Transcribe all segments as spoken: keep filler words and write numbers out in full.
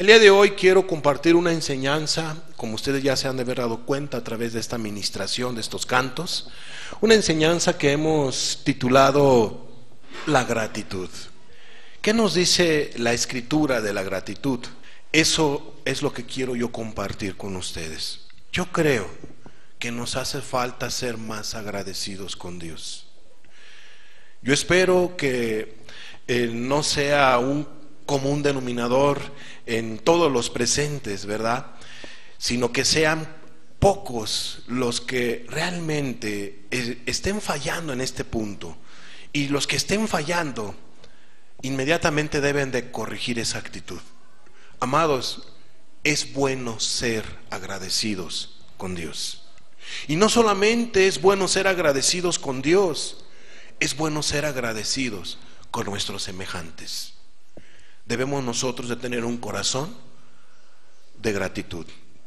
El día de hoy quiero compartir una enseñanza, como ustedes ya se han de haber dado cuenta a través de esta ministración, de estos cantos, una enseñanza que hemos titulado La gratitud. ¿Qué nos dice la Escritura de la gratitud? Eso es lo que quiero yo compartir con ustedes. Yo creo que nos hace falta ser más agradecidos con Dios. Yo espero que eh, no sea un común denominador en todos los presentes, ¿verdad? Sino que sean pocos los que realmente estén fallando en este punto. Y los que estén fallando, inmediatamente deben de corregir esa actitud. Amados, es bueno ser agradecidos con Dios. Y no solamente es bueno ser agradecidos con Dios, es bueno ser agradecidos con nuestros semejantes. Debemos nosotros de tener un corazón de gratitud,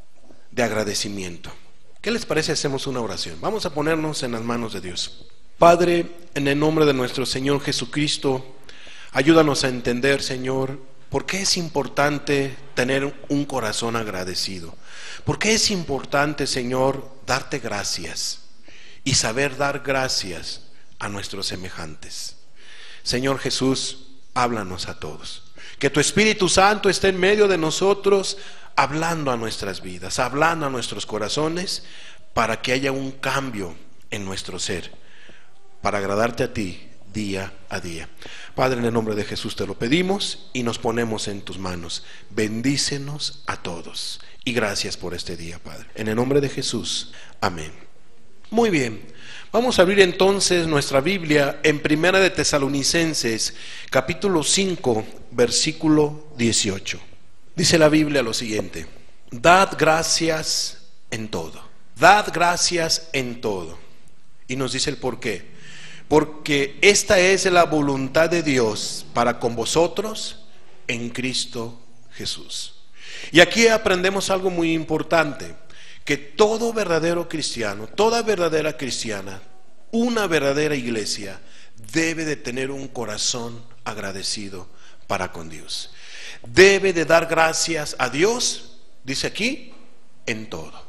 de agradecimiento. ¿Qué les parece si hacemos una oración? Vamos a ponernos en las manos de Dios. Padre, en el nombre de nuestro Señor Jesucristo, ayúdanos a entender, Señor, por qué es importante tener un corazón agradecido. ¿Por qué es importante, Señor, darte gracias y saber dar gracias a nuestros semejantes? Señor Jesús, háblanos a todos. Que tu Espíritu Santo esté en medio de nosotros, hablando a nuestras vidas, hablando a nuestros corazones, para que haya un cambio en nuestro ser, para agradarte a ti día a día. Padre, en el nombre de Jesús te lo pedimos y nos ponemos en tus manos. Bendícenos a todos y gracias por este día, Padre. En el nombre de Jesús, amén. Muy bien, vamos a abrir entonces nuestra Biblia en Primera de Tesalonicenses, capítulo cinco, versículo dieciocho. Dice la Biblia lo siguiente: dad gracias en todo, dad gracias en todo. Y nos dice el por qué. Porque esta es la voluntad de Dios para con vosotros en Cristo Jesús. Y aquí aprendemos algo muy importante, que todo verdadero cristiano, toda verdadera cristiana, una verdadera iglesia debe de tener un corazón agradecido para con Dios. Debe de dar gracias a Dios, dice aquí, en todo.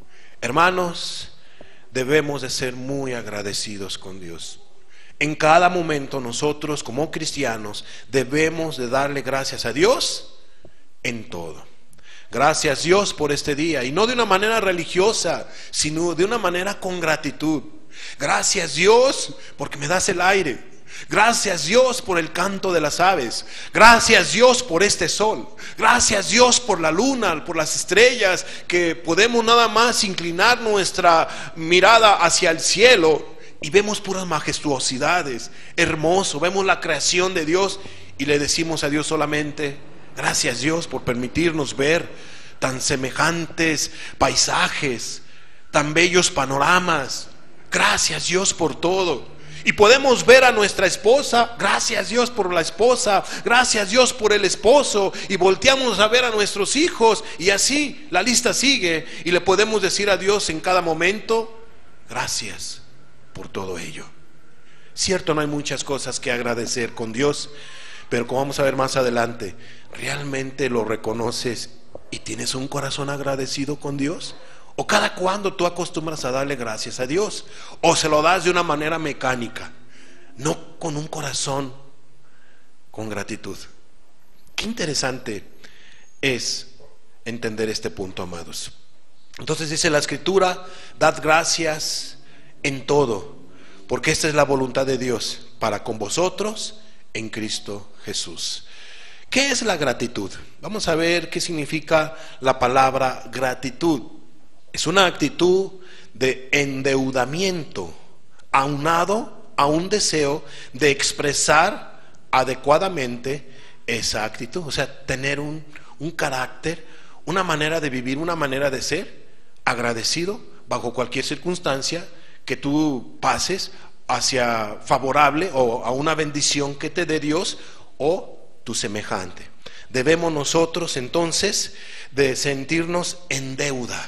Hermanos, debemos de ser muy agradecidos con Dios. En cada momento nosotros como cristianos debemos de darle gracias a Dios en todo. Gracias Dios por este día, y no de una manera religiosa, sino de una manera con gratitud. Gracias Dios porque me das el aire. Gracias Dios por el canto de las aves. Gracias Dios por este sol. Gracias Dios por la luna, por las estrellas, que podemos nada más inclinar nuestra mirada hacia el cielo y vemos puras majestuosidades, hermoso, vemos la creación de Dios y le decimos a Dios solamente: gracias Dios por permitirnos ver tan semejantes paisajes, tan bellos panoramas. Gracias Dios por todo. Y podemos ver a nuestra esposa, gracias Dios por la esposa, gracias Dios por el esposo, y volteamos a ver a nuestros hijos, y así la lista sigue, y le podemos decir a Dios en cada momento: gracias por todo ello. Cierto, no hay muchas cosas que agradecer con Dios, pero como vamos a ver más adelante, ¿realmente lo reconoces y tienes un corazón agradecido con Dios? ¿O cada cuando tú acostumbras a darle gracias a Dios? ¿O se lo das de una manera mecánica, no con un corazón con gratitud? Qué interesante es entender este punto, amados. Entonces dice la Escritura: dad gracias en todo, porque esta es la voluntad de Dios para con vosotros en Cristo Jesús. ¿Qué es la gratitud? Vamos a ver qué significa la palabra gratitud. Es una actitud de endeudamiento aunado a un deseo de expresar adecuadamente esa actitud. O sea, tener un, un carácter, una manera de vivir, una manera de ser agradecido bajo cualquier circunstancia que tú pases hacia favorable o a una bendición que te dé Dios o tu semejante. Debemos nosotros entonces de sentirnos en deuda.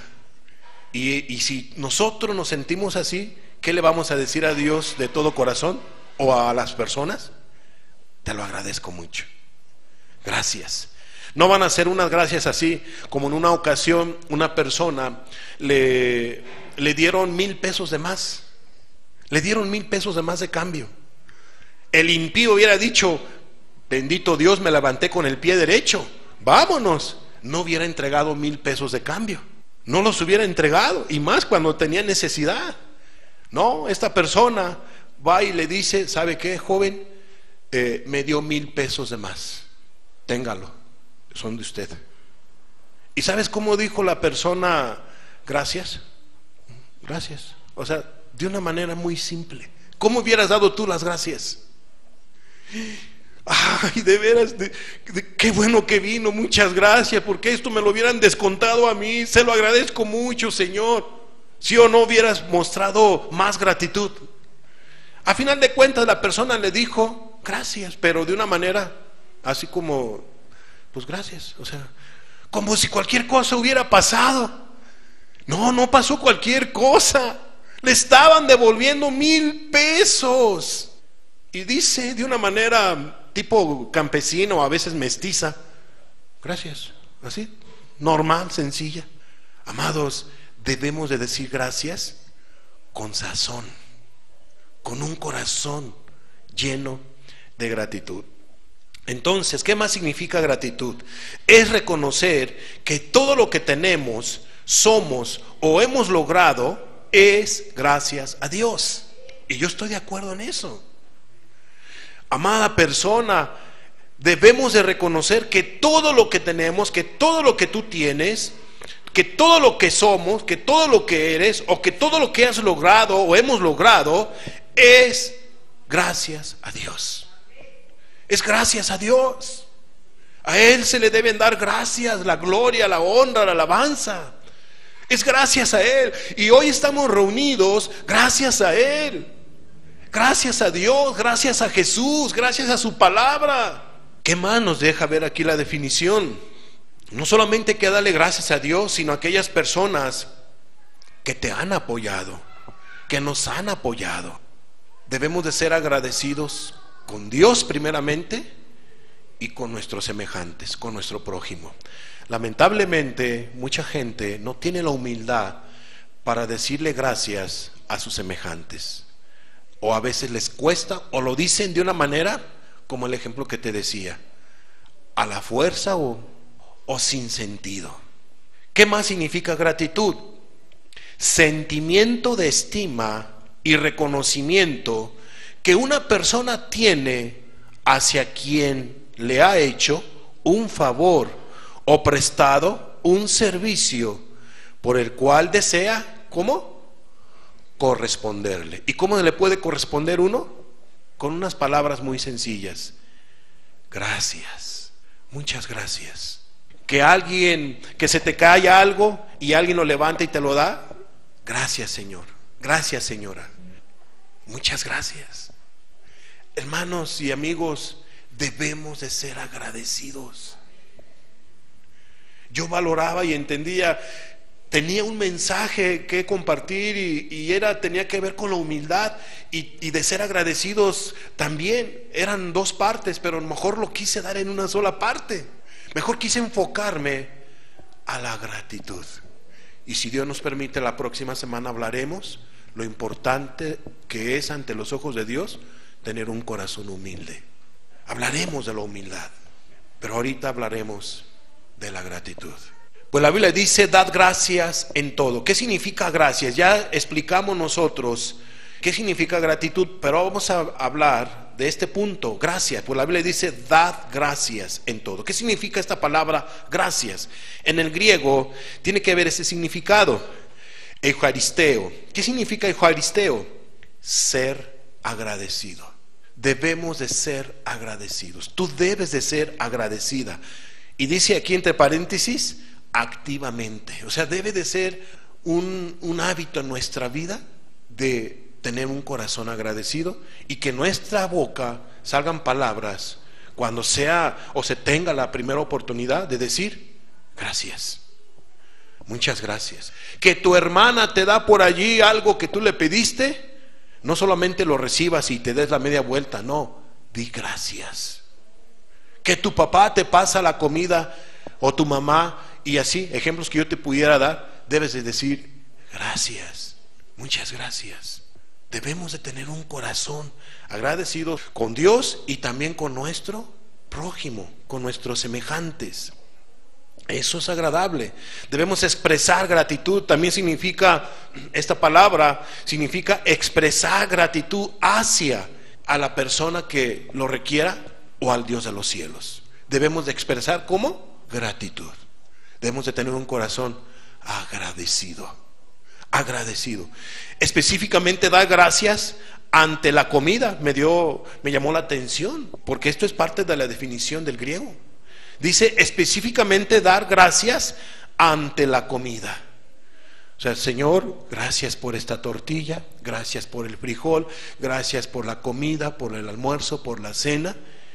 Y, y si nosotros nos sentimos así, ¿qué le vamos a decir a Dios de todo corazón o a las personas? Te lo agradezco mucho. Gracias. No van a ser unas gracias así, como en una ocasión una persona le, le dieron mil pesos de más. Le dieron mil pesos de más de cambio. El impío hubiera dicho: bendito Dios, me levanté con el pie derecho, vámonos. No hubiera entregado mil pesos de cambio, no los hubiera entregado, y más cuando tenía necesidad. No, esta persona va y le dice: ¿sabe qué, joven? Eh, me dio mil pesos de más, téngalo, son de usted. ¿Y sabes cómo dijo la persona? Gracias, gracias. O sea, de una manera muy simple. ¿Cómo hubieras dado tú las gracias? Ay, de veras, de, de, qué bueno que vino, muchas gracias, porque esto me lo hubieran descontado a mí, se lo agradezco mucho, Señor. Si o no hubieras mostrado más gratitud. A final de cuentas la persona le dijo gracias, pero de una manera así como, pues gracias, o sea, como si cualquier cosa hubiera pasado. No, no pasó cualquier cosa. Le estaban devolviendo mil pesos. Y dice de una manera tipo campesino, a veces mestiza: gracias, así, normal, sencilla. Amados, debemos de decir gracias con sazón, con un corazón lleno de gratitud. Entonces, ¿qué más significa gratitud? Es reconocer que todo lo que tenemos, somos o hemos logrado es gracias a Dios. Y yo estoy de acuerdo en eso. Amada persona, debemos de reconocer que todo lo que tenemos, que todo lo que tú tienes, que todo lo que somos, que todo lo que eres, o que todo lo que has logrado o hemos logrado es gracias a Dios. Es gracias a Dios. A Él se le deben dar gracias, la gloria, la honra, la alabanza. Es gracias a Él. Y hoy estamos reunidos gracias a Él. Gracias a Dios, gracias a Jesús, gracias a su palabra. ¿Qué más nos deja ver aquí la definición? No solamente hay que darle gracias a Dios, sino a aquellas personas que te han apoyado, que nos han apoyado. Debemos de ser agradecidos con Dios primeramente y con nuestros semejantes, con nuestro prójimo. Lamentablemente, mucha gente no tiene la humildad para decirle gracias a sus semejantes. O a veces les cuesta, o lo dicen de una manera como el ejemplo que te decía, a la fuerza o, o sin sentido. ¿Qué más significa gratitud? Sentimiento de estima y reconocimiento que una persona tiene hacia quien le ha hecho un favor o prestado un servicio por el cual desea, ¿cómo? Corresponderle. ¿Y cómo le puede corresponder uno? Con unas palabras muy sencillas: gracias, muchas gracias. Que alguien, que se te cae algo y alguien lo levanta y te lo da: gracias, Señor, gracias, señora, muchas gracias. Hermanos y amigos, debemos de ser agradecidos. Yo valoraba y entendía, tenía un mensaje que compartir y, y era, tenía que ver con la humildad y, y de ser agradecidos también. Eran dos partes, pero a lo mejor lo quise dar en una sola parte. Mejor quise enfocarme a la gratitud. Y si Dios nos permite, la próxima semana hablaremos lo importante que es ante los ojos de Dios tener un corazón humilde. Hablaremos de la humildad, pero ahorita hablaremos de la gratitud. Pues la Biblia dice: dad gracias en todo. ¿Qué significa gracias? Ya explicamos nosotros qué significa gratitud, pero vamos a hablar de este punto, gracias. Pues la Biblia dice: dad gracias en todo. ¿Qué significa esta palabra gracias? En el griego tiene que ver ese significado, eucaristeo. ¿Qué significa eucaristeo? Ser agradecido. Debemos de ser agradecidos. Tú debes de ser agradecida. Y dice aquí entre paréntesis, activamente. O sea, debe de ser un, un hábito en nuestra vida de tener un corazón agradecido y que nuestra boca salgan palabras cuando sea o se tenga la primera oportunidad de decir gracias, muchas gracias. Que tu hermana te da por allí algo que tú le pediste, no solamente lo recibas y te des la media vuelta, no, di gracias. Que tu papá te pasa la comida o tu mamá, y así, ejemplos que yo te pudiera dar, debes de decir gracias, muchas gracias. Debemos de tener un corazón agradecido con Dios y también con nuestro prójimo, con nuestros semejantes. Eso es agradable. Debemos expresar gratitud. También significa, esta palabra significa expresar gratitud hacia a la persona que lo requiera o al Dios de los cielos. Debemos de expresar ¿cómo? Gratitud. Debemos de tener un corazón agradecido. Agradecido. Específicamente dar gracias ante la comida. Me dio, me llamó la atención, porque esto es parte de la definición del griego. Dice específicamente dar gracias ante la comida. O sea, Señor, gracias por esta tortilla, gracias por el frijol, gracias por la comida, por el almuerzo, por la cena.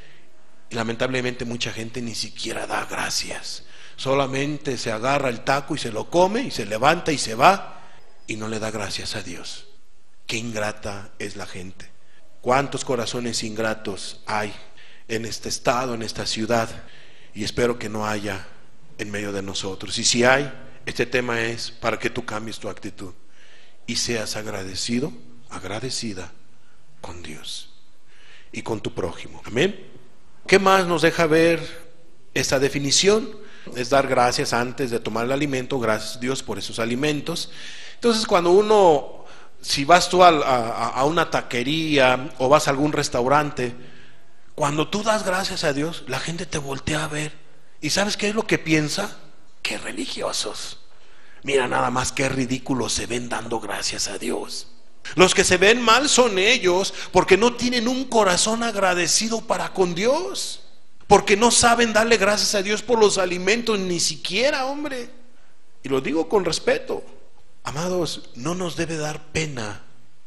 Y lamentablemente mucha gente ni siquiera da gracias. Solamente se agarra el taco y se lo come y se levanta y se va y no le da gracias a Dios. Qué ingrata es la gente. Cuántos corazones ingratos hay en este estado, en esta ciudad. Y espero que no haya en medio de nosotros. Y si hay, este tema es para que tú cambies tu actitud y seas agradecido, agradecida con Dios y con tu prójimo. Amén. ¿Qué más nos deja ver esta definición? Es dar gracias antes de tomar el alimento. Gracias a Dios por esos alimentos. Entonces, cuando uno, si vas tú a, a, a una taquería o vas a algún restaurante, cuando tú das gracias a Dios, la gente te voltea a ver. ¿Y sabes qué es lo que piensa? ¡Qué religiosos! Mira nada más qué ridículos se ven dando gracias a Dios. Los que se ven mal son ellos, porque no tienen un corazón agradecido para con Dios, porque no saben darle gracias a Dios por los alimentos, ni siquiera, hombre. Y lo digo con respeto. Amados, no nos debe dar pena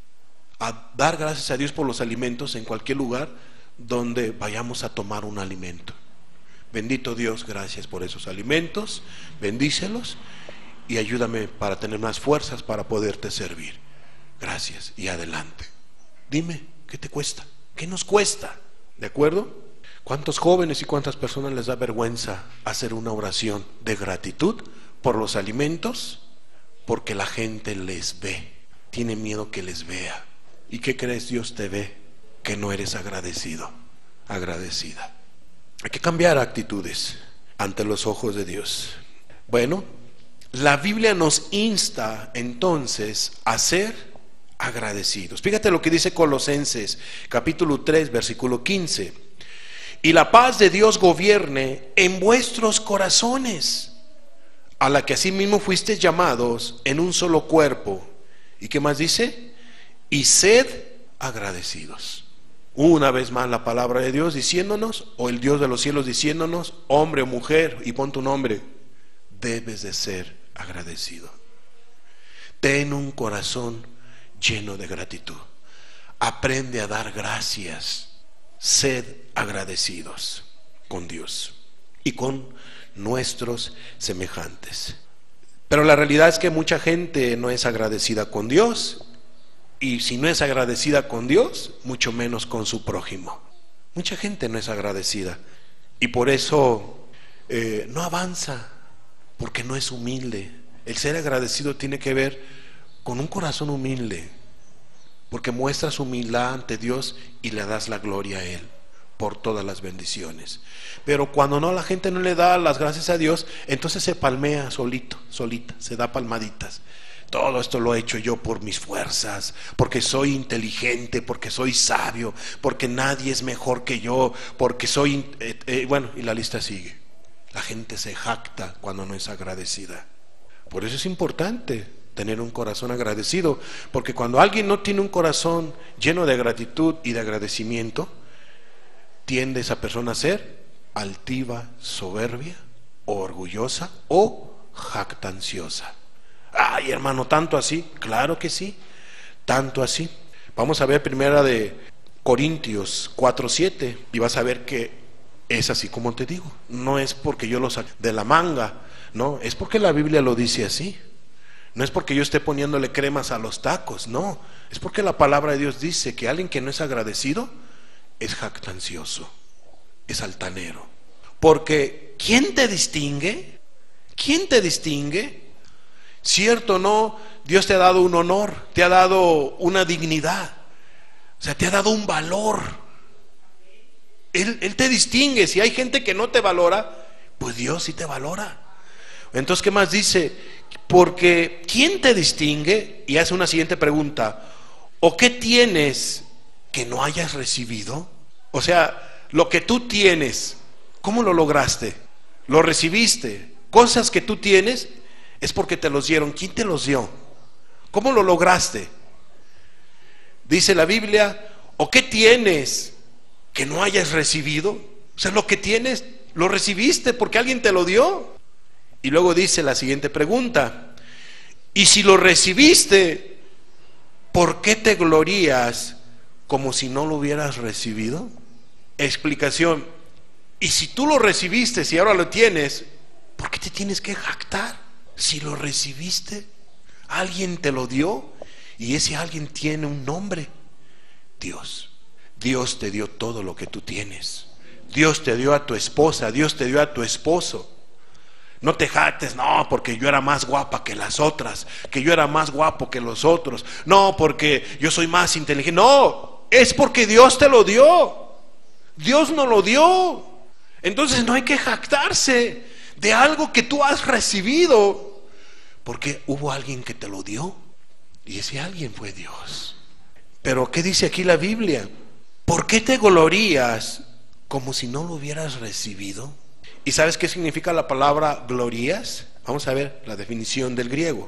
a dar gracias a Dios por los alimentos en cualquier lugar donde vayamos a tomar un alimento. Bendito Dios, gracias por esos alimentos, bendícelos y ayúdame para tener más fuerzas para poderte servir. Gracias y adelante. Dime, ¿qué te cuesta? ¿Qué nos cuesta? ¿De acuerdo? ¿Cuántos jóvenes y cuántas personas les da vergüenza hacer una oración de gratitud por los alimentos? Porque la gente les ve, tiene miedo que les vea. ¿Y qué crees? Dios te ve que no eres agradecido, agradecida. Hay que cambiar actitudes ante los ojos de Dios. Bueno, la Biblia nos insta entonces a ser agradecidos. Fíjate lo que dice Colosenses capítulo tres versículo quince. Y la paz de Dios gobierne en vuestros corazones, a la que asimismo fuisteis llamados en un solo cuerpo. ¿Y qué más dice? Y sed agradecidos. Una vez más la palabra de Dios diciéndonos, o el Dios de los cielos diciéndonos, hombre o mujer, y pon tu nombre, debes de ser agradecido. Ten un corazón lleno de gratitud. Aprende a dar gracias. Sed agradecidos con Dios y con nuestros semejantes. Pero la realidad es que mucha gente no es agradecida con Dios. Y si no es agradecida con Dios, mucho menos con su prójimo. Mucha gente no es agradecida y por eso eh, no avanza, porque no es humilde. El ser agradecido tiene que ver con un corazón humilde, porque muestras humildad ante Dios y le das la gloria a Él por todas las bendiciones. Pero cuando no, la gente no le da las gracias a Dios, entonces se palmea solito, solita, se da palmaditas. Todo esto lo he hecho yo por mis fuerzas, porque soy inteligente, porque soy sabio, porque nadie es mejor que yo, porque soy... Eh, eh, bueno, y la lista sigue. La gente se jacta cuando no es agradecida. Por eso es importante tener un corazón agradecido, porque cuando alguien no tiene un corazón lleno de gratitud y de agradecimiento, tiende esa persona a ser altiva, soberbia, o orgullosa o jactanciosa. Ay, hermano, ¿tanto así? Claro que sí, tanto así. Vamos a ver primera de Corintios cuatro siete y vas a ver que es así como te digo. No es porque yo lo saque de la manga, no, es porque la Biblia lo dice así. No es porque yo esté poniéndole cremas a los tacos, no, es porque la palabra de Dios dice que alguien que no es agradecido es jactancioso, es altanero. Porque ¿quién te distingue? ¿Quién te distingue? Cierto o no, Dios te ha dado un honor, te ha dado una dignidad, o sea, te ha dado un valor. Él, Él te distingue. Si hay gente que no te valora, pues Dios sí te valora. Entonces, ¿qué más dice? Porque ¿quién te distingue? Y hace una siguiente pregunta: ¿o qué tienes que no hayas recibido? O sea, lo que tú tienes, ¿cómo lo lograste? ¿Lo recibiste? Cosas que tú tienes es porque te los dieron. ¿Quién te los dio? ¿Cómo lo lograste? Dice la Biblia: ¿o qué tienes que no hayas recibido? O sea, lo que tienes lo recibiste porque alguien te lo dio. Y luego dice la siguiente pregunta: y si lo recibiste, ¿por qué te glorías como si no lo hubieras recibido? Explicación: y si tú lo recibiste, si ahora lo tienes, ¿por qué te tienes que jactar? Si lo recibiste, alguien te lo dio, y ese alguien tiene un nombre: Dios. Dios te dio todo lo que tú tienes. Dios te dio a tu esposa, Dios te dio a tu esposo. No te jactes: no, porque yo era más guapa que las otras, que yo era más guapo que los otros, no, porque yo soy más inteligente. No, es porque Dios te lo dio. Dios no lo dio. Entonces no hay que jactarse de algo que tú has recibido, porque hubo alguien que te lo dio, y ese alguien fue Dios. Pero ¿qué dice aquí la Biblia? ¿Por qué te glorías como si no lo hubieras recibido? ¿Y sabes qué significa la palabra glorías? Vamos a ver la definición del griego: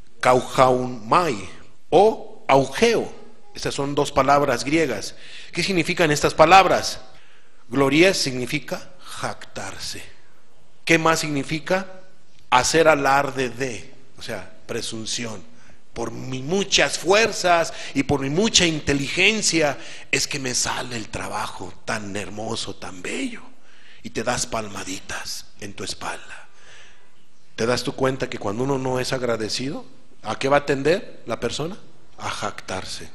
kauchaumai o augeo. Estas son dos palabras griegas. ¿Qué significan estas palabras? Glorías significa jactarse. ¿Qué más significa? Hacer alarde de, o sea, presunción. Por mis muchas fuerzas y por mi mucha inteligencia es que me sale el trabajo tan hermoso, tan bello. Y te das palmaditas en tu espalda. ¿Te das tu cuenta que cuando uno no es agradecido, a qué va a tender la persona? A jactarse,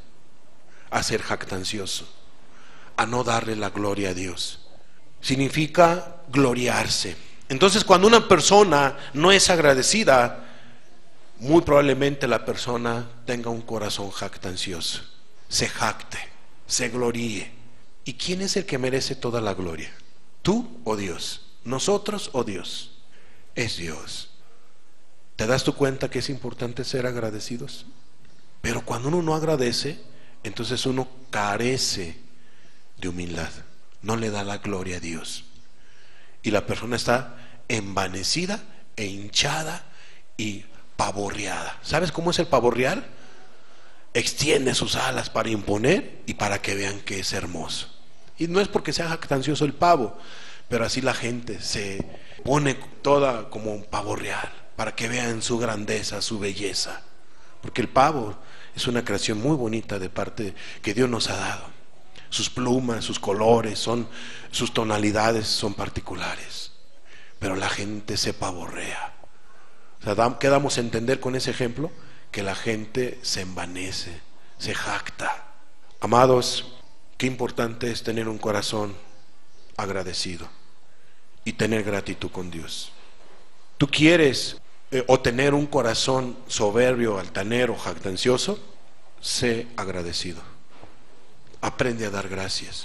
a ser jactancioso, a no darle la gloria a Dios. Significa gloriarse. Entonces, cuando una persona no es agradecida, muy probablemente la persona tenga un corazón jactancioso, se jacte, se gloríe. ¿Y quién es el que merece toda la gloria? ¿Tú o Dios? ¿Nosotros o Dios? Es Dios. ¿Te das tu cuenta que es importante ser agradecidos? Pero cuando uno no agradece, entonces uno carece de humildad, no le da la gloria a Dios, y la persona está envanecida e hinchada y pavorreada. ¿Sabes cómo es el pavorrear? Extiende sus alas para imponer y para que vean que es hermoso. Y no es porque sea jactancioso el pavo, pero así la gente se pone toda como un pavorreal para que vean su grandeza, su belleza. Porque el pavo es una creación muy bonita de parte que Dios nos ha dado. Sus plumas, sus colores, son, sus tonalidades son particulares. Pero la gente se pavorrea. O sea, ¿qué damos a entender con ese ejemplo? Que la gente se envanece, se jacta. Amados, qué importante es tener un corazón agradecido y tener gratitud con Dios. ¿Tú quieres eh, o tener un corazón soberbio, altanero, jactancioso? Sé agradecido. Aprende a dar gracias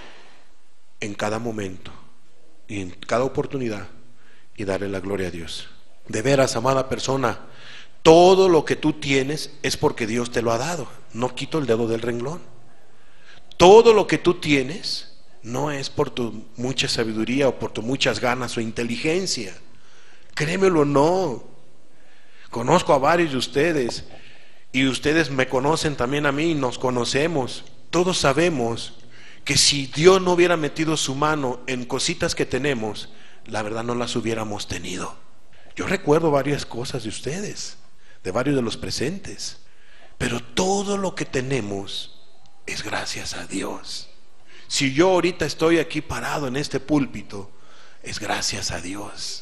en cada momento y en cada oportunidad, y darle la gloria a Dios. De veras, amada persona, todo lo que tú tienes es porque Dios te lo ha dado. No quito el dedo del renglón. Todo lo que tú tienes no es por tu mucha sabiduría o por tus muchas ganas o inteligencia. Créemelo, no. Conozco a varios de ustedes, y ustedes me conocen también a mí, nos conocemos. Todos sabemos que si Dios no hubiera metido su mano en cositas que tenemos, la verdad no las hubiéramos tenido. Yo recuerdo varias cosas de ustedes, de varios de los presentes, pero todo lo que tenemos es gracias a Dios. Si yo ahorita estoy aquí parado en este púlpito, es gracias a Dios.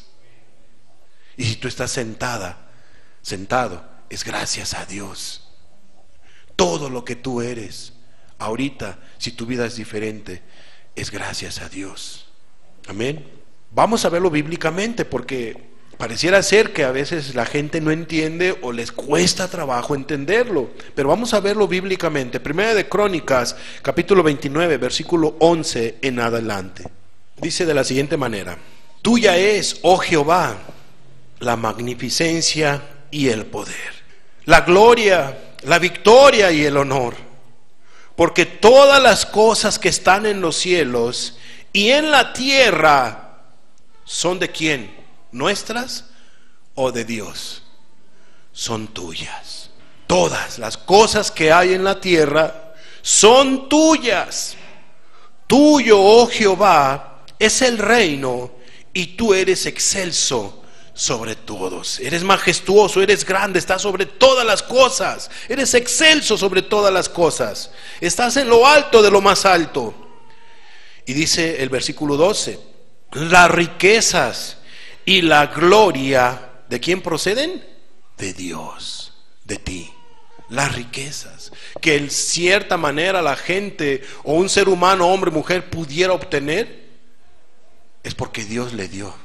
Y si tú estás sentada, sentado, es gracias a Dios. Todo lo que tú eres ahorita, si tu vida es diferente, es gracias a Dios. Amén. Vamos a verlo bíblicamente, porque pareciera ser que a veces la gente no entiende o les cuesta trabajo entenderlo, pero vamos a verlo bíblicamente. Primera de Crónicas, capítulo veintinueve, versículo once en adelante. Dice de la siguiente manera: tuya es, oh Jehová, la magnificencia y el poder, la gloria, la victoria y el honor, porque todas las cosas que están en los cielos y en la tierra ¿son de quién? ¿Nuestras o de Dios? Son tuyas. Todas las cosas que hay en la tierra son tuyas. Tuyo, oh Jehová, es el reino, y tú eres excelso sobre todos. Eres majestuoso, eres grande, estás sobre todas las cosas. Eres excelso sobre todas las cosas. Estás en lo alto de lo más alto. Y dice el versículo doce: las riquezas y la gloria, ¿de quién proceden? De Dios, de ti. Las riquezas que en cierta manera la gente o un ser humano, hombre, mujer, pudiera obtener, es porque Dios le dio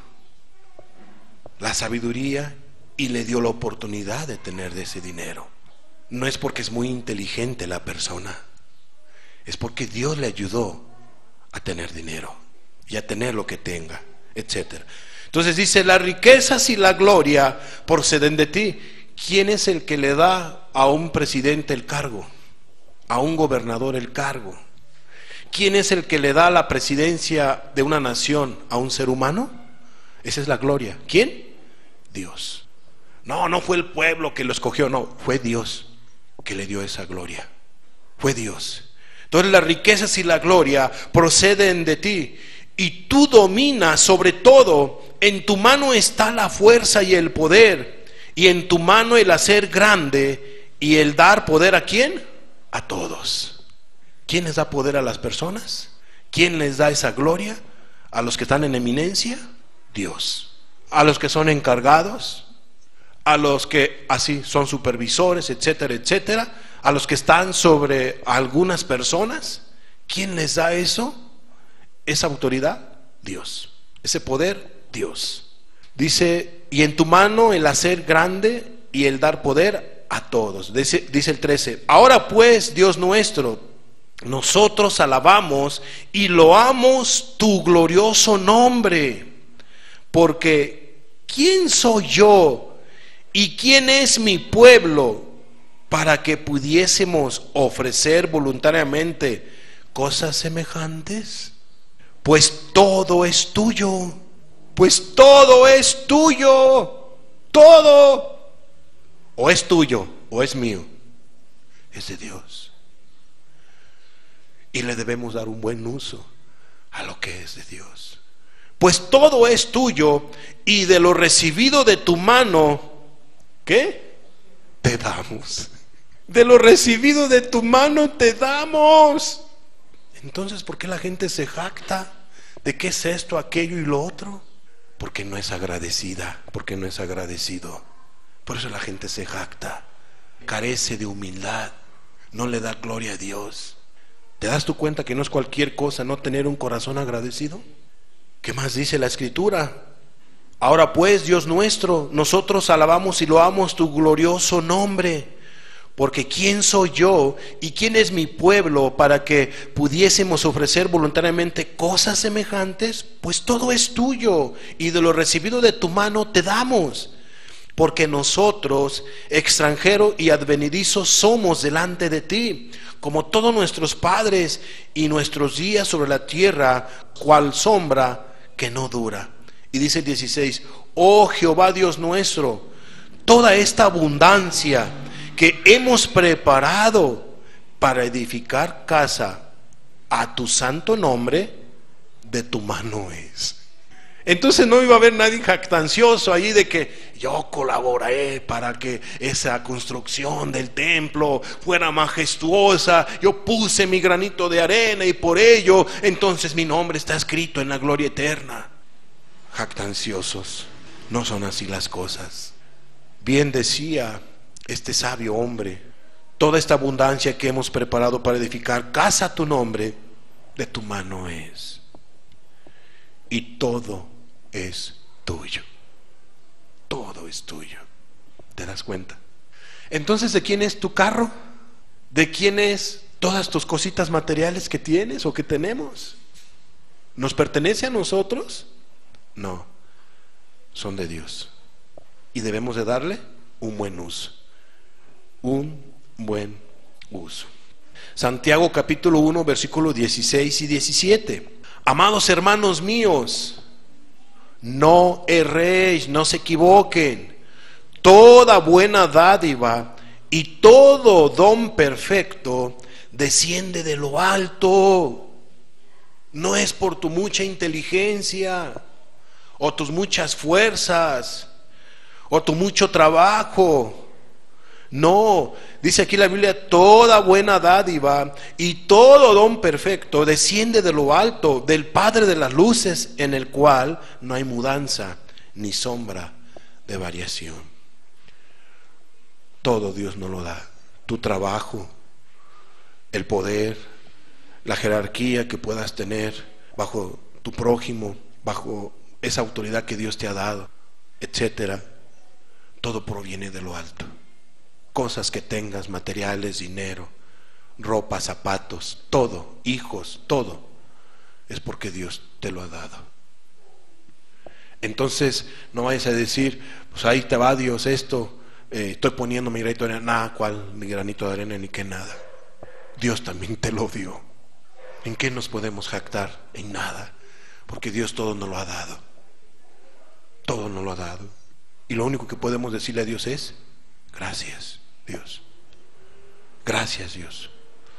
la sabiduría y le dio la oportunidad de tener de ese dinero. No es porque es muy inteligente la persona, es porque Dios le ayudó a tener dinero y a tener lo que tenga, etcétera. Entonces dice: las riquezas y la gloria proceden de ti. ¿Quién es el que le da a un presidente el cargo, a un gobernador el cargo? ¿Quién es el que le da la presidencia de una nación a un ser humano? Esa es la gloria. ¿Quién? Dios. No, no fue el pueblo que lo escogió, no, fue Dios que le dio esa gloria. Fue Dios. Entonces las riquezas y la gloria proceden de ti, y tú dominas sobre todo. En tu mano está la fuerza y el poder, y en tu mano el hacer grande y el dar poder. ¿A quién? A todos. ¿Quién les da poder a las personas? ¿Quién les da esa gloria? A los que están en eminencia, Dios. A los que son encargados, a los que así son supervisores, etcétera, etcétera, a los que están sobre algunas personas. ¿Quién les da eso? Esa autoridad, Dios. Ese poder, Dios. Dice: y en tu mano el hacer grande y el dar poder a todos. Dice, dice el trece: ahora pues, Dios nuestro, nosotros alabamos y loamos tu glorioso nombre, porque ¿quién soy yo y quién es mi pueblo para que pudiésemos ofrecer voluntariamente cosas semejantes? Pues todo es tuyo, pues todo es tuyo, todo. O es tuyo o es mío, es de Dios. Y le debemos dar un buen uso a lo que es de Dios. Pues todo es tuyo, y de lo recibido de tu mano, ¿qué? Te damos. De lo recibido de tu mano te damos. Entonces, ¿por qué la gente se jacta de qué es esto, aquello y lo otro? Porque no es agradecida, porque no es agradecido. Por eso la gente se jacta, carece de humildad, no le da gloria a Dios. ¿Te das tu cuenta que no es cualquier cosa no tener un corazón agradecido? ¿Qué más dice la Escritura? Ahora pues, Dios nuestro, nosotros alabamos y loamos tu glorioso nombre. Porque ¿quién soy yo y quién es mi pueblo para que pudiésemos ofrecer voluntariamente cosas semejantes? Pues todo es tuyo, y de lo recibido de tu mano te damos. Porque nosotros, extranjeros y advenedizos, somos delante de ti, como todos nuestros padres, y nuestros días sobre la tierra, cual sombra que no dura. Y dice el dieciséis: oh Jehová Dios nuestro, toda esta abundancia que hemos preparado para edificar casa a tu santo nombre, de tu mano es. Entonces no iba a haber nadie jactancioso ahí de que yo colaboré para que esa construcción del templo fuera majestuosa, yo puse mi granito de arena y por ello entonces mi nombre está escrito en la gloria eterna. Jactanciosos, no son así las cosas. Bien decía este sabio hombre: toda esta abundancia que hemos preparado para edificar casa a tu nombre, de tu mano es. Y todo es tuyo. Todo es tuyo. ¿Te das cuenta? Entonces, ¿de quién es tu carro? ¿De quién es todas tus cositas materiales que tienes o que tenemos? ¿Nos pertenece a nosotros? No, son de Dios. Y debemos de darle un buen uso. Un buen uso. Santiago capítulo uno, versículos dieciséis y diecisiete. Amados hermanos míos, no erréis, no se equivoquen. Toda buena dádiva y todo don perfecto desciende de lo alto. No es por tu mucha inteligencia o tus muchas fuerzas o tu mucho trabajo. No, dice aquí la Biblia, toda buena dádiva y todo don perfecto desciende de lo alto, del Padre de las luces, en el cual no hay mudanza ni sombra de variación. Todo Dios nos lo da. Tu trabajo, el poder, la jerarquía que puedas tener bajo tu prójimo, bajo esa autoridad que Dios te ha dado, etcétera. Todo proviene de lo alto. Cosas que tengas, materiales, dinero, ropa, zapatos, todo, hijos, todo, es porque Dios te lo ha dado. Entonces no vayas a decir, pues ahí te va Dios esto, eh, estoy poniendo mi granito de arena. Nada, cuál mi granito de arena, ni que nada. Dios también te lo dio. ¿En qué nos podemos jactar? En nada, porque Dios todo nos lo ha dado. Todo nos lo ha dado. Y lo único que podemos decirle a Dios es: gracias, Dios. Gracias, Dios.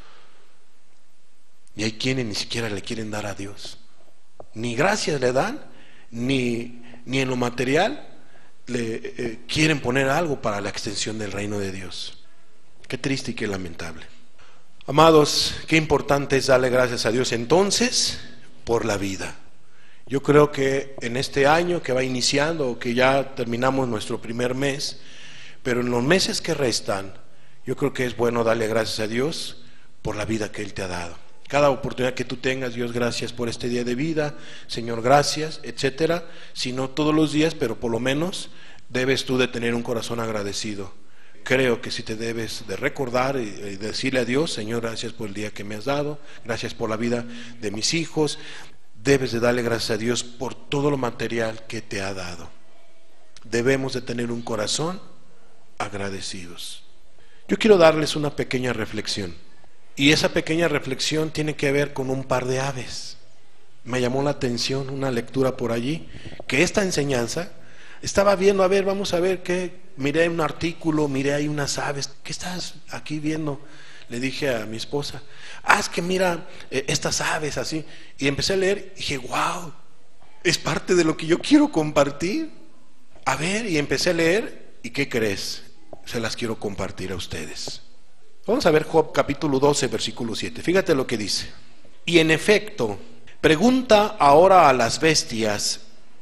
Y hay quienes ni siquiera le quieren dar a Dios. Ni gracias le dan, ni, ni en lo material le eh, quieren poner algo para la extensión del reino de Dios. Qué triste y qué lamentable. Amados, qué importante es darle gracias a Dios entonces por la vida. Yo creo que en este año que va iniciando, o que ya terminamos nuestro primer mes, pero en los meses que restan, yo creo que es bueno darle gracias a Dios por la vida que Él te ha dado. Cada oportunidad que tú tengas, Dios, gracias por este día de vida, Señor, gracias, etcétera. Si no todos los días, pero por lo menos debes tú de tener un corazón agradecido. Creo que si te debes de recordar y decirle a Dios: Señor, gracias por el día que me has dado, gracias por la vida de mis hijos. Debes de darle gracias a Dios por todo lo material que te ha dado. Debemos de tener un corazón agradecidos. Yo quiero darles una pequeña reflexión, y esa pequeña reflexión tiene que ver con un par de aves. Me llamó la atención una lectura por allí, que esta enseñanza estaba viendo, a ver, vamos a ver qué, miré un artículo, miré ahí unas aves. ¿Qué estás aquí viendo? Le dije a mi esposa: ah, es que mira eh, estas aves así. Y empecé a leer y dije: wow, es parte de lo que yo quiero compartir. A ver, y empecé a leer, ¿y qué crees? Se las quiero compartir a ustedes. Vamos a ver Job capítulo doce, versículo siete. Fíjate lo que dice. Y en efecto, pregunta ahora a las bestias,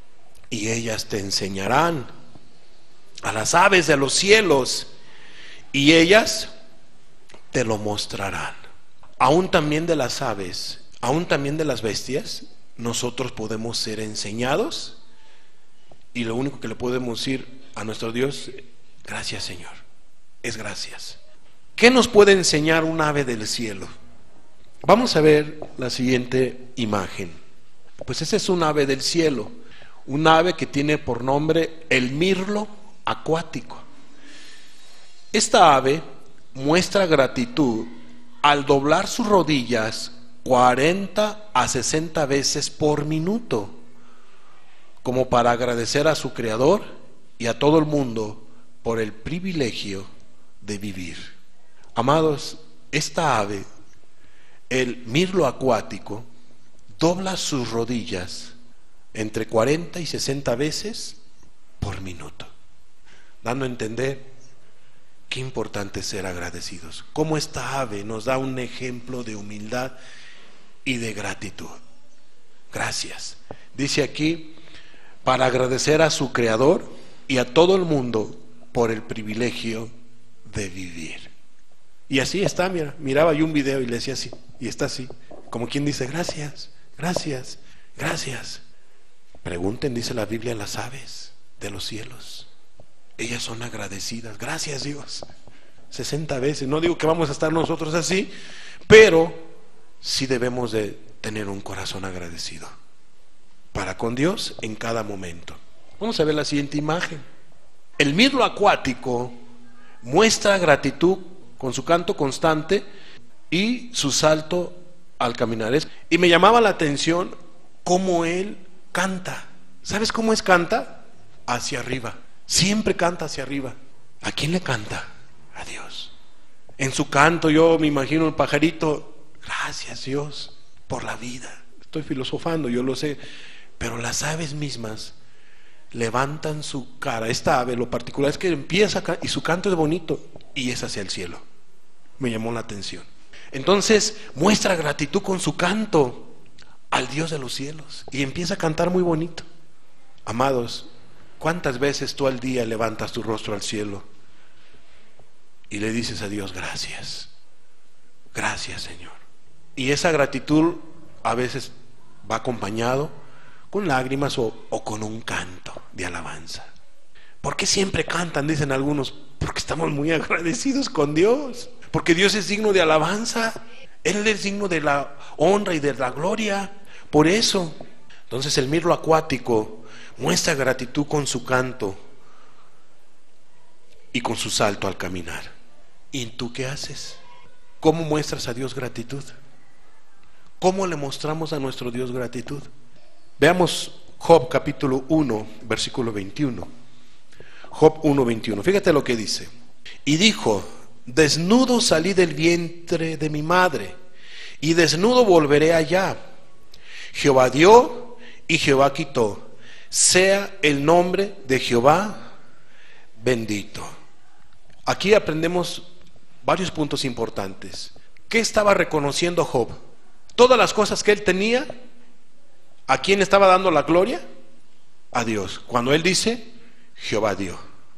y ellas te enseñarán, a las aves de los cielos, y ellas te lo mostrarán. Aún también de las aves, aún también de las bestias, nosotros podemos ser enseñados, y lo único que le podemos decir a nuestro Dios: gracias, Señor, es gracias. ¿Qué nos puede enseñar un ave del cielo? Vamos a ver la siguiente imagen. Pues ese es un ave del cielo, un ave que tiene por nombre el mirlo acuático. Esta ave muestra gratitud al doblar sus rodillas cuarenta a sesenta veces por minuto, como para agradecer a su creador y a todo el mundo por el privilegio de vivir. Amados, esta ave, el mirlo acuático, dobla sus rodillas entre cuarenta y sesenta veces por minuto, dando a entender qué importante es ser agradecidos. Como esta ave nos da un ejemplo de humildad y de gratitud. Gracias. Dice aquí, para agradecer a su creador y a todo el mundo por el privilegio de vivir. Y así está, mira, miraba yo un video y le decía así, y está así, como quien dice: gracias, gracias, gracias. Pregunten, dice la Biblia, las aves de los cielos. Ellas son agradecidas. Gracias, Dios. sesenta veces. No digo que vamos a estar nosotros así, pero sí debemos de tener un corazón agradecido para con Dios en cada momento. Vamos a ver la siguiente imagen. El mirlo acuático muestra gratitud con su canto constante y su salto al caminar. Y me llamaba la atención cómo él canta. ¿Sabes cómo es canta? Hacia arriba. Siempre canta hacia arriba. ¿A quién le canta? A Dios. En su canto yo me imagino el pajarito, gracias Dios por la vida. Estoy filosofando, yo lo sé, pero las aves mismas levantan su cara. Esta ave, lo particular es que empieza y su canto es bonito y es hacia el cielo. Me llamó la atención. Entonces muestra gratitud con su canto al Dios de los cielos y empieza a cantar muy bonito. Amados, ¿cuántas veces tú al día levantas tu rostro al cielo y le dices a Dios gracias? Gracias, Señor. Y esa gratitud a veces va acompañado con lágrimas o, o con un canto de alabanza. ¿Por qué siempre cantan? Dicen algunos. Porque estamos muy agradecidos con Dios, porque Dios es digno de alabanza, Él es digno de la honra y de la gloria. Por eso, entonces el mirlo acuático muestra gratitud con su canto y con su salto al caminar. ¿Y tú qué haces? ¿Cómo muestras a Dios gratitud? ¿Cómo le mostramos a nuestro Dios gratitud? Veamos Job capítulo uno, versículo veintiuno. Job uno, veintiuno. Fíjate lo que dice. Y dijo: desnudo salí del vientre de mi madre, y desnudo volveré allá. Jehová dio y Jehová quitó. Sea el nombre de Jehová bendito. Aquí aprendemos varios puntos importantes. ¿Qué estaba reconociendo Job? Todas las cosas que él tenía. ¿A quién estaba dando la gloria? A Dios. Cuando él dice Jehová dio,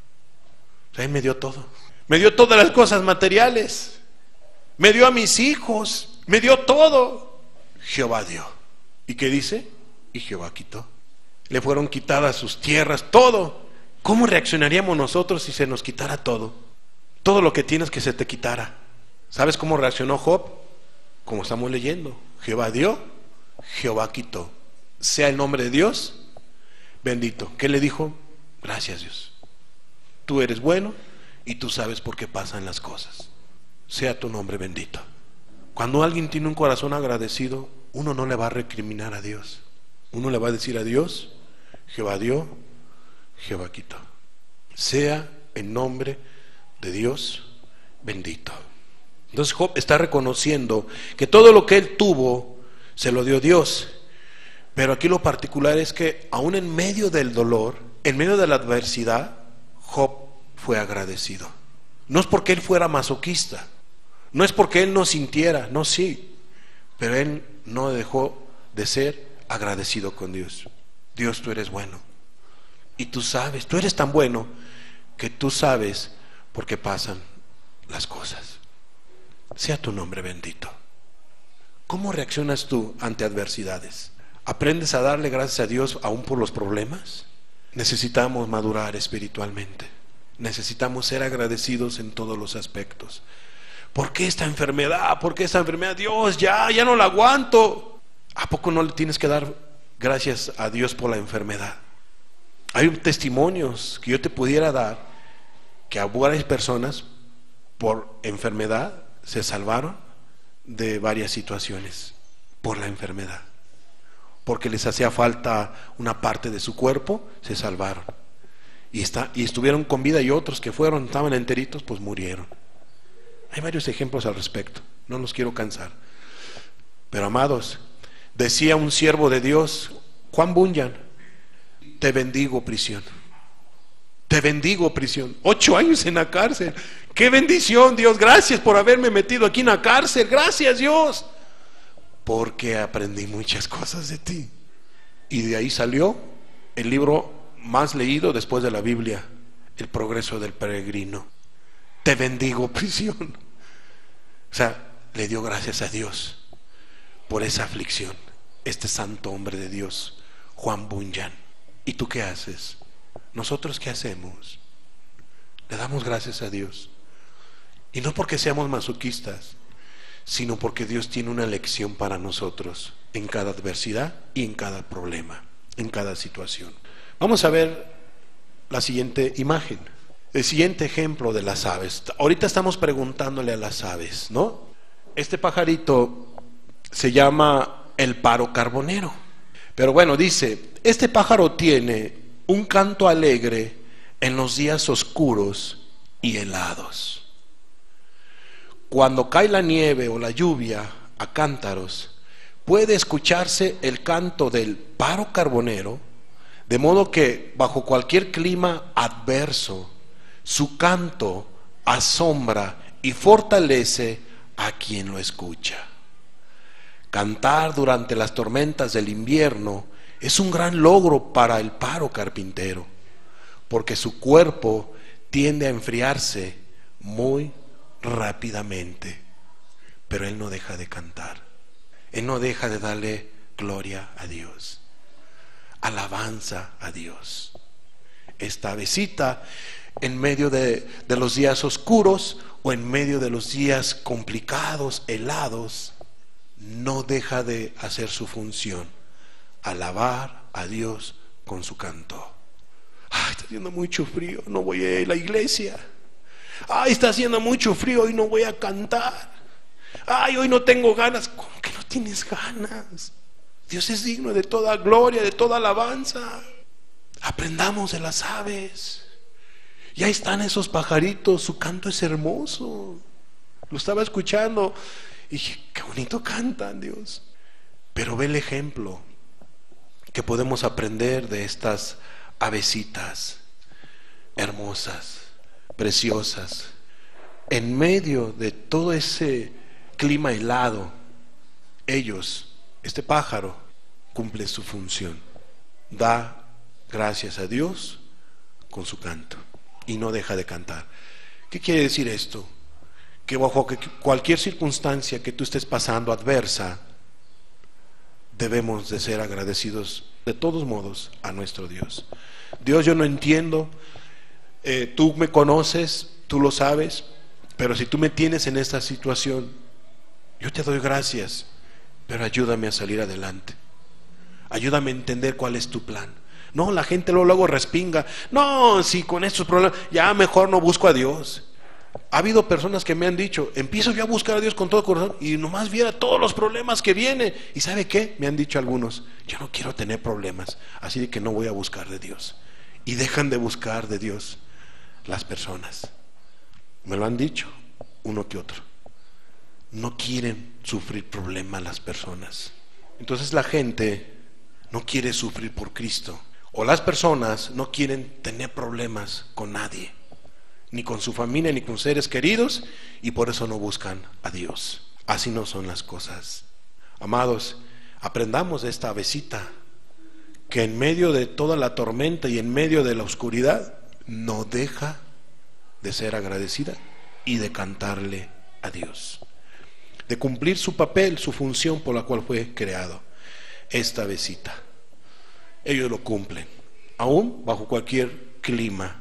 o sea, él me dio todo. Me dio todas las cosas materiales, me dio a mis hijos, me dio todo. Jehová dio. ¿Y qué dice? Y Jehová quitó. Le fueron quitadas sus tierras, todo. ¿Cómo reaccionaríamos nosotros si se nos quitara todo? Todo lo que tienes que se te quitara. ¿Sabes cómo reaccionó Job? Como estamos leyendo. Jehová dio, Jehová quitó. Sea el nombre de Dios bendito. ¿Qué le dijo? Gracias, Dios. Tú eres bueno y tú sabes por qué pasan las cosas. Sea tu nombre bendito. Cuando alguien tiene un corazón agradecido, uno no le va a recriminar a Dios. Uno le va a decir a Dios: Jehová dio, Jehová quitó. Sea el nombre de Dios bendito. Entonces Job está reconociendo que todo lo que él tuvo se lo dio Dios. Pero aquí lo particular es que aún en medio del dolor, en medio de la adversidad, Job fue agradecido. No es porque él fuera masoquista, no es porque él no sintiera, no, sí, pero él no dejó de ser agradecido con Dios. Dios, tú eres bueno y tú sabes, tú eres tan bueno que tú sabes por qué pasan las cosas. Sea tu nombre bendito. ¿Cómo reaccionas tú ante adversidades? ¿Aprendes a darle gracias a Dios aún por los problemas? Necesitamos madurar espiritualmente. Necesitamos ser agradecidos en todos los aspectos. ¿Por qué esta enfermedad? ¿Por qué esta enfermedad? Dios, ya, ya no la aguanto. ¿A poco no le tienes que dar gracias a Dios por la enfermedad? Hay testimonios que yo te pudiera dar que a varias personas por enfermedad se salvaron de varias situaciones por la enfermedad. Porque les hacía falta una parte de su cuerpo, se salvaron. Y, está, y estuvieron con vida, y otros que fueron, estaban enteritos, pues murieron. Hay varios ejemplos al respecto, no los quiero cansar. Pero amados, decía un siervo de Dios, Juan Bunyan: te bendigo, prisión. Te bendigo, prisión. Ocho años en la cárcel. ¡Qué bendición, Dios! Gracias por haberme metido aquí en la cárcel. Gracias, Dios. Porque aprendí muchas cosas de ti. Y de ahí salió el libro más leído después de la Biblia, El progreso del peregrino. Te bendigo, prisión. O sea, le dio gracias a Dios por esa aflicción. Este santo hombre de Dios, Juan Bunyan. ¿Y tú qué haces? ¿Nosotros qué hacemos? Le damos gracias a Dios. Y no porque seamos masoquistas, sino porque Dios tiene una lección para nosotros en cada adversidad y en cada problema, en cada situación. Vamos a ver la siguiente imagen, el siguiente ejemplo de las aves. Ahorita estamos preguntándole a las aves, ¿no? Este pajarito se llama el pájaro carbonero. Pero bueno, dice, este pájaro tiene un canto alegre en los días oscuros y helados. Cuando cae la nieve o la lluvia a cántaros, puede escucharse el canto del pájaro carbonero, de modo que bajo cualquier clima adverso, su canto asombra y fortalece a quien lo escucha. Cantar durante las tormentas del invierno es un gran logro para el pájaro carpintero, porque su cuerpo tiende a enfriarse muy rápidamente, pero él no deja de cantar, él no deja de darle gloria a Dios, alabanza a Dios. Esta avecita, en medio de, de los días oscuros o en medio de los días complicados, helados, no deja de hacer su función, alabar a Dios con su canto. Ay, está haciendo mucho frío, no voy a ir a la iglesia. Ay, está haciendo mucho frío y no voy a cantar. Ay, hoy no tengo ganas. ¿Cómo que no tienes ganas? Dios es digno de toda gloria, de toda alabanza. Aprendamos de las aves. Y ahí están esos pajaritos, su canto es hermoso. Lo estaba escuchando y dije, qué bonito cantan, Dios. Pero ve el ejemplo que podemos aprender de estas avecitas hermosas, preciosas. En medio de todo ese clima helado, ellos, este pájaro, cumple su función. Da gracias a Dios con su canto y no deja de cantar. ¿Qué quiere decir esto? Que bajo cualquier circunstancia que tú estés pasando adversa, debemos de ser agradecidos de todos modos a nuestro Dios. Dios, yo no entiendo, eh, tú me conoces, tú lo sabes, pero si tú me tienes en esta situación, yo te doy gracias, pero ayúdame a salir adelante, ayúdame a entender cuál es tu plan. No, la gente luego, luego respinga, no, si con estos problemas, ya mejor no busco a Dios. Ha habido personas que me han dicho, empiezo yo a buscar a Dios con todo corazón y nomás viera todos los problemas que vienen. ¿Y sabe qué? Me han dicho algunos, yo no quiero tener problemas, así de que no voy a buscar de Dios. Y dejan de buscar de Dios las personas. Me lo han dicho, uno que otro. No quieren sufrir problemas las personas. Entonces la gente no quiere sufrir por Cristo. O las personas no quieren tener problemas con nadie, ni con su familia, ni con seres queridos, y por eso no buscan a Dios. Así no son las cosas. Amados, aprendamos de esta avecita, que en medio de toda la tormenta y en medio de la oscuridad, no deja de ser agradecida y de cantarle a Dios, de cumplir su papel, su función por la cual fue creado. Esta avecita, ellos lo cumplen, aún bajo cualquier clima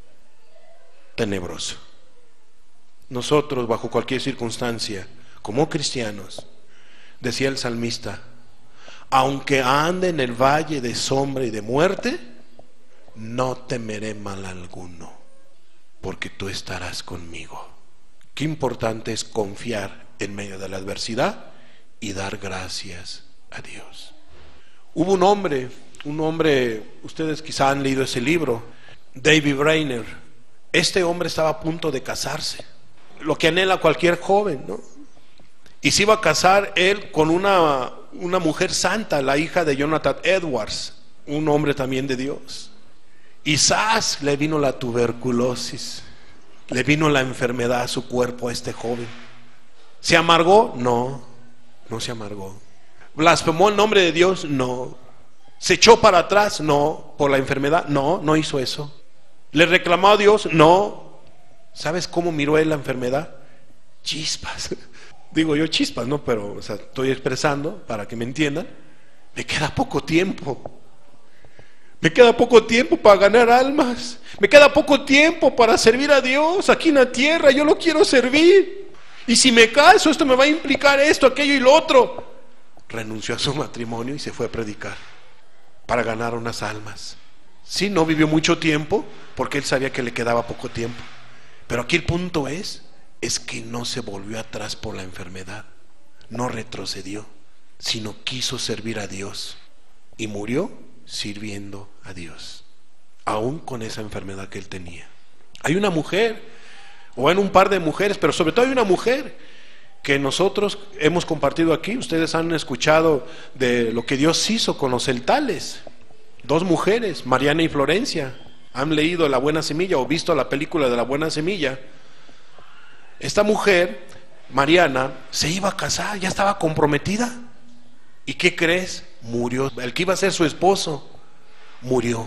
tenebroso. Nosotros, bajo cualquier circunstancia, como cristianos, decía el salmista, aunque ande en el valle de sombra y de muerte, no temeré mal alguno, porque tú estarás conmigo. Qué importante es confiar en medio de la adversidad y dar gracias a Dios. Hubo un hombre, un hombre, ustedes quizá han leído ese libro, David Brainerd. Este hombre estaba a punto de casarse, lo que anhela cualquier joven, ¿no? Y se iba a casar él con una, una mujer santa, la hija de Jonathan Edwards, un hombre también de Dios. Y ¡zas! Le vino la tuberculosis, le vino la enfermedad a su cuerpo a este joven. ¿Se amargó? No, no se amargó. ¿Blasfemó el nombre de Dios? No. ¿Se echó para atrás? No. ¿Por la enfermedad? No, no hizo eso. ¿Le reclamó a Dios? No. ¿Sabes cómo miró él la enfermedad? Chispas. Digo yo chispas, ¿no? Pero o sea, estoy expresando para que me entiendan. Le queda poco tiempo. Me queda poco tiempo para ganar almas. Me queda poco tiempo para servir a Dios aquí en la tierra. Yo lo quiero servir. Y si me caso, esto me va a implicar esto, aquello y lo otro. Renunció a su matrimonio y se fue a predicar para ganar unas almas. Sí, no vivió mucho tiempo porque él sabía que le quedaba poco tiempo. Pero aquí el punto es, es que no se volvió atrás por la enfermedad. No retrocedió, sino quiso servir a Dios. Y murió sirviendo a Dios, aún con esa enfermedad que él tenía. Hay una mujer, o en un par de mujeres, pero sobre todo hay una mujer que nosotros hemos compartido aquí. Ustedes han escuchado de lo que Dios hizo con los celtales. Dos mujeres, Mariana y Florencia, han leído La Buena Semilla o visto la película de La Buena Semilla. Esta mujer, Mariana, se iba a casar, ya estaba comprometida. ¿Y qué crees? Murió. El que iba a ser su esposo murió.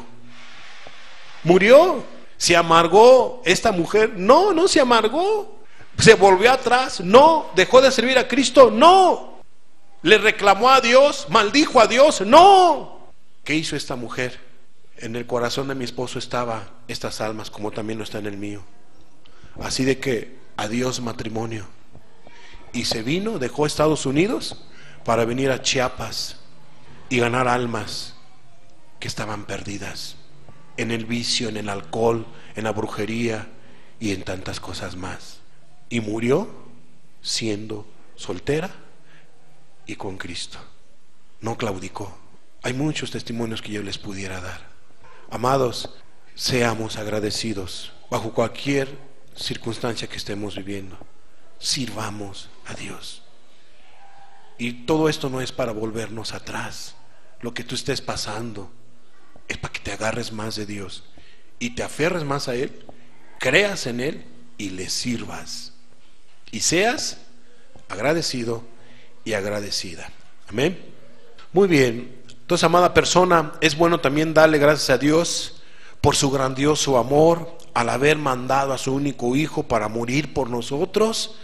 Murió. ¿Se amargó esta mujer? No, no se amargó. ¿Se volvió atrás? No. ¿Dejó de servir a Cristo? No. ¿Le reclamó a Dios? ¿Maldijo a Dios? No. ¿Qué hizo esta mujer? En el corazón de mi esposo estaba estas almas, como también lo está en el mío. Así de que adiós matrimonio. Y se vino, dejó Estados Unidos para venir a Chiapas y ganar almas que estaban perdidas en el vicio, en el alcohol, en la brujería y en tantas cosas más. Y murió siendo soltera y con Cristo. No claudicó. Hay muchos testimonios que yo les pudiera dar. Amados, seamos agradecidos bajo cualquier circunstancia que estemos viviendo. Sirvamos a Dios. Y todo esto no es para volvernos atrás. Lo que tú estés pasando es para que te agarres más de Dios y te aferres más a Él, creas en Él y le sirvas. Y seas agradecido y agradecida. Amén. Muy bien. Entonces, amada persona, es bueno también darle gracias a Dios por su grandioso amor al haber mandado a su único Hijo para morir por nosotros.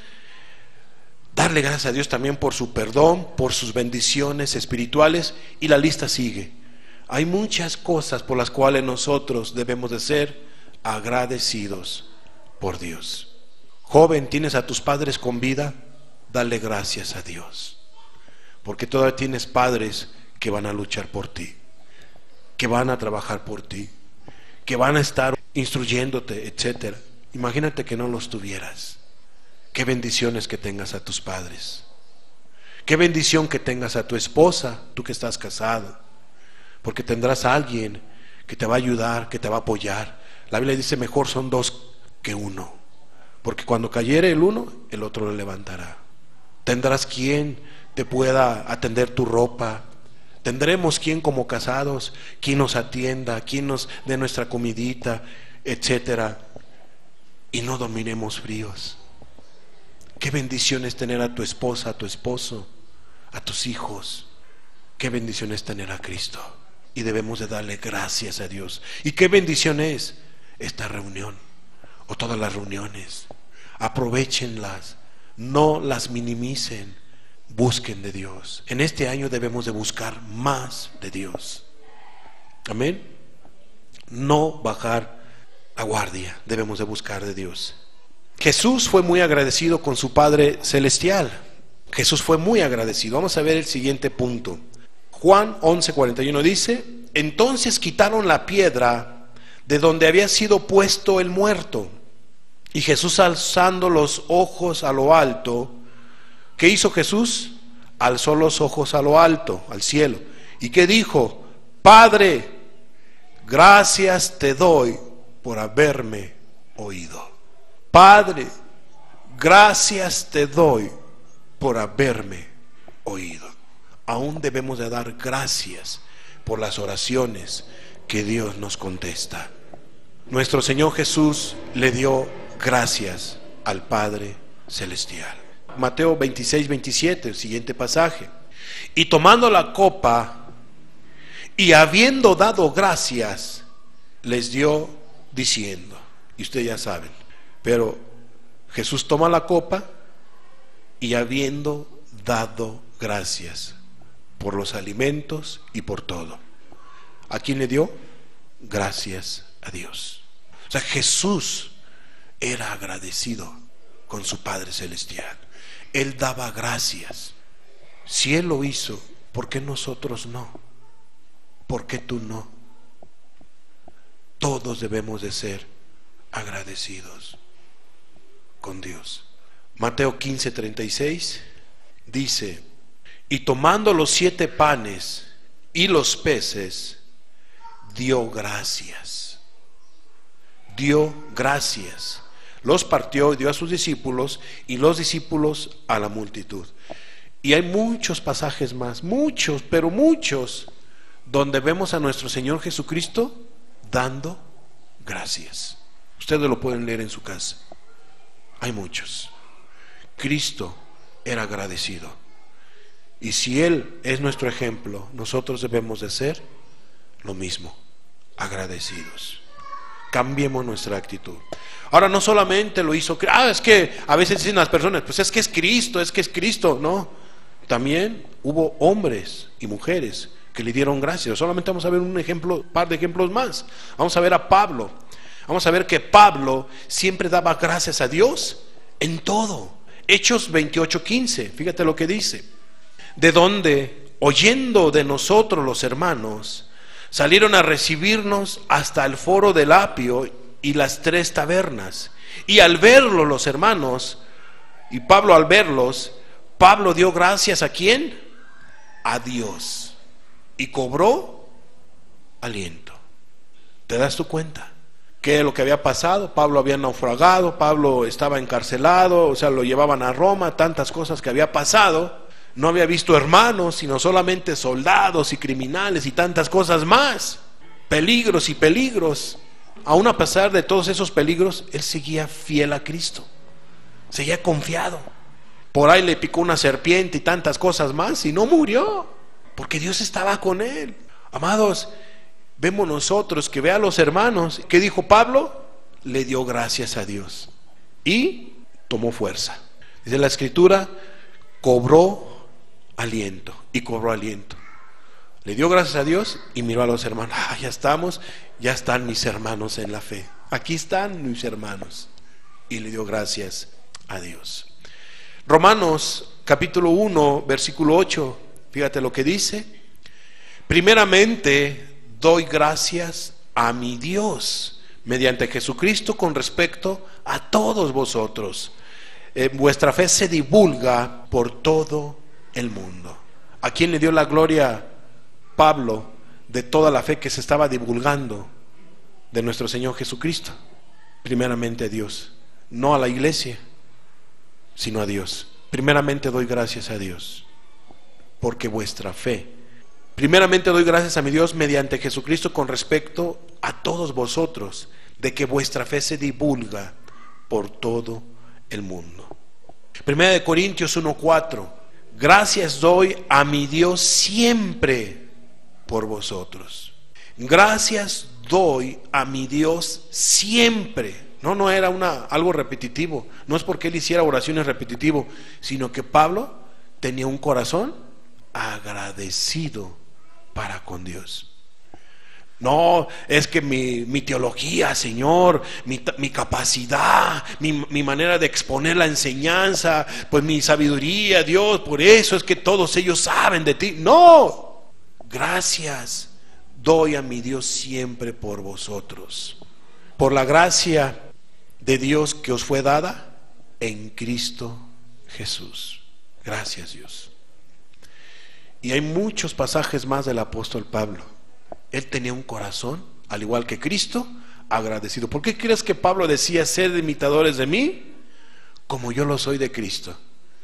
Darle gracias a Dios también por su perdón, por sus bendiciones espirituales, y la lista sigue. Hay muchas cosas por las cuales nosotros debemos de ser agradecidos por Dios. Joven, ¿tienes a tus padres con vida? Dale gracias a Dios, porque todavía tienes padres que van a luchar por ti, que van a trabajar por ti, que van a estar instruyéndote, etcétera. Imagínate que no los tuvieras. Qué bendiciones que tengas a tus padres. Qué bendición que tengas a tu esposa, tú que estás casado, porque tendrás a alguien que te va a ayudar, que te va a apoyar. La Biblia dice: mejor son dos que uno, porque cuando cayere el uno, el otro lo levantará. Tendrás quien te pueda atender tu ropa. Tendremos quien, como casados, quien nos atienda, quien nos dé nuestra comidita, etcétera. Y no dormiremos fríos. Qué bendición es tener a tu esposa, a tu esposo, a tus hijos. Qué bendición es tener a Cristo. Y debemos de darle gracias a Dios. Y qué bendición es esta reunión, o todas las reuniones. Aprovéchenlas, no las minimicen, busquen de Dios. En este año debemos de buscar más de Dios. Amén. No bajar la guardia, debemos de buscar de Dios. Jesús fue muy agradecido con su Padre Celestial. Jesús fue muy agradecido. Vamos a ver el siguiente punto. Juan once cuarenta y uno dice: entonces quitaron la piedra de donde había sido puesto el muerto. Y Jesús, alzando los ojos a lo alto, ¿qué hizo Jesús? Alzó los ojos a lo alto, al cielo. ¿Y qué dijo? Padre, gracias te doy por haberme oído. Padre, gracias te doy por haberme oído. Aún debemos de dar gracias por las oraciones que Dios nos contesta. Nuestro Señor Jesús le dio gracias al Padre Celestial. Mateo veintiséis, veintisiete, el siguiente pasaje. Y tomando la copa, y habiendo dado gracias, les dio diciendo, y ustedes ya saben, pero Jesús toma la copa y habiendo dado gracias por los alimentos y por todo. ¿A quién le dio? gracias a Dios. O sea, Jesús era agradecido con su Padre Celestial. Él daba gracias. Si Él lo hizo, ¿por qué nosotros no? ¿Por qué tú no? Todos debemos de ser agradecidos con Dios. Mateo quince, treinta y seis dice: y tomando los siete panes y los peces, dio gracias. Dio gracias. Los partió y dio a sus discípulos, y los discípulos a la multitud. Y hay muchos pasajes más, muchos, pero muchos, donde vemos a nuestro Señor Jesucristo dando gracias. Ustedes lo pueden leer en su casa. Hay muchos. Cristo era agradecido. Y si Él es nuestro ejemplo, nosotros debemos de ser lo mismo, agradecidos. Cambiemos nuestra actitud. Ahora, no solamente lo hizo, ah, es que a veces dicen las personas, pues es que es Cristo, es que es Cristo. No, también hubo hombres y mujeres que le dieron gracias. Solamente vamos a ver un ejemplo, un par de ejemplos más. Vamos a ver a Pablo. Vamos a ver que Pablo siempre daba gracias a Dios en todo. Hechos veintiocho, quince, fíjate lo que dice: de donde, oyendo de nosotros los hermanos, salieron a recibirnos hasta el foro del Apio y las tres tabernas. Y al verlo los hermanos, y Pablo al verlos, Pablo dio gracias ¿a quién? A Dios. Y cobró aliento. ¿Te das tu cuenta? ¿Qué es lo que había pasado? Pablo había naufragado, Pablo estaba encarcelado, o sea, lo llevaban a Roma, tantas cosas que había pasado. No había visto hermanos, sino solamente soldados y criminales y tantas cosas más. Peligros y peligros. Aún a pesar de todos esos peligros, él seguía fiel a Cristo. Seguía confiado. Por ahí le picó una serpiente y tantas cosas más y no murió, porque Dios estaba con él. Amados, vemos nosotros que ve a los hermanos. ¿Qué dijo Pablo? Le dio gracias a Dios y tomó fuerza. Dice la Escritura, cobró aliento y cobró aliento. Le dio gracias a Dios y miró a los hermanos. Ah, ya estamos, ya están mis hermanos en la fe. Aquí están mis hermanos. Y le dio gracias a Dios. Romanos capítulo uno, versículo ocho. Fíjate lo que dice: primeramente doy gracias a mi Dios mediante Jesucristo con respecto a todos vosotros. Eh, vuestra fe se divulga por todo el mundo. ¿A quién le dio la gloria Pablo de toda la fe que se estaba divulgando de nuestro Señor Jesucristo? Primeramente a Dios, no a la iglesia, sino a Dios. Primeramente doy gracias a Dios porque vuestra fe, primeramente doy gracias a mi Dios mediante Jesucristo con respecto a todos vosotros, de que vuestra fe se divulga por todo el mundo. Primera de Corintios uno, cuatro. Gracias doy a mi Dios siempre por vosotros. Gracias doy a mi Dios siempre. No, no era una, algo repetitivo. No es porque él hiciera oraciones repetitivo, sino que Pablo tenía un corazón agradecido para con Dios. No, es que mi, mi teología, Señor, mi, mi capacidad, mi, mi manera de exponer la enseñanza, pues mi sabiduría, Dios, por eso es que todos ellos saben de ti. No, gracias doy a mi Dios siempre por vosotros, por la gracia de Dios que os fue dada en Cristo Jesús. Gracias, Dios. Y hay muchos pasajes más del apóstol Pablo. Él tenía un corazón, al igual que Cristo, agradecido. ¿Por qué crees que Pablo decía: sed imitadores de mí, como yo lo soy de Cristo?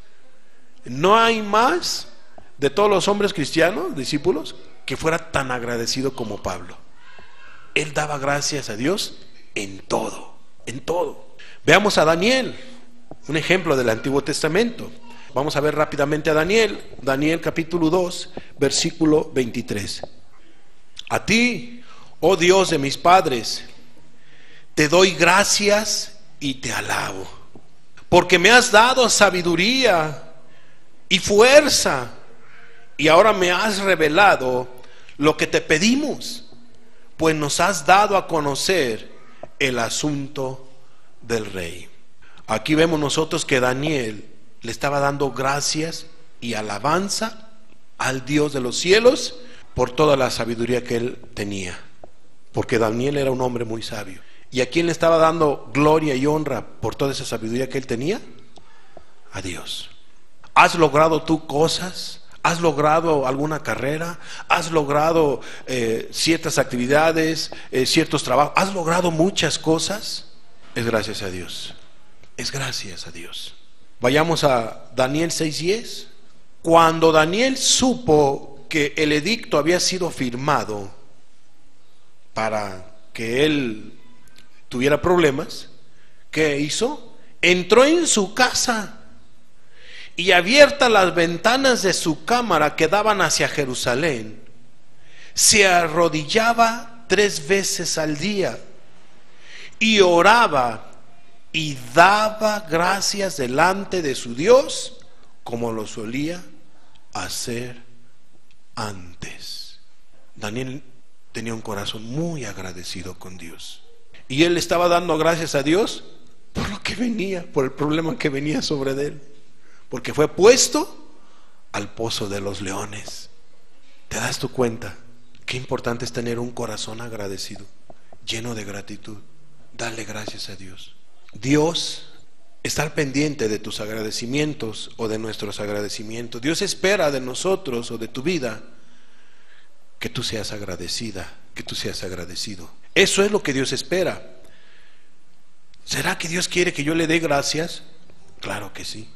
No hay más de todos los hombres cristianos, discípulos, que fuera tan agradecido como Pablo. Él daba gracias a Dios en todo, en todo. Veamos a Daniel, un ejemplo del Antiguo Testamento. Vamos a ver rápidamente a Daniel. Daniel capítulo dos, versículo veintitrés. A ti, oh Dios de mis padres, te doy gracias y te alabo, porque me has dado sabiduría y fuerza, y ahora me has revelado lo que te pedimos. pues nos has dado a conocer el asunto del rey. Aquí vemos nosotros que Daniel le estaba dando gracias y alabanza al Dios de los cielos por toda la sabiduría que él tenía, porque Daniel era un hombre muy sabio. ¿Y a quién le estaba dando gloria y honra por toda esa sabiduría que él tenía? A Dios. ¿Has logrado tú cosas? ¿Has logrado alguna carrera? ¿Has logrado eh, ciertas actividades, eh, ciertos trabajos? ¿Has logrado muchas cosas? Es gracias a Dios. Es gracias a Dios. Vayamos a Daniel seis diez. Cuando Daniel supo que el edicto había sido firmado para que él tuviera problemas, ¿qué hizo? Entró en su casa y, abiertas las ventanas de su cámara que daban hacia Jerusalén, se arrodillaba tres veces al día y oraba y daba gracias delante de su Dios como lo solía hacer antes. Daniel tenía un corazón muy agradecido con Dios, y él estaba dando gracias a Dios por lo que venía, por el problema que venía sobre él, porque fue puesto al pozo de los leones. ¿Te das tu cuenta qué importante es tener un corazón agradecido, lleno de gratitud? Dale gracias a Dios. Dios está al pendiente de tus agradecimientos o de nuestros agradecimientos. Dios espera de nosotros o de tu vida que tú seas agradecida, que tú seas agradecido. Eso es lo que Dios espera. ¿Será que Dios quiere que yo le dé gracias? Claro que sí.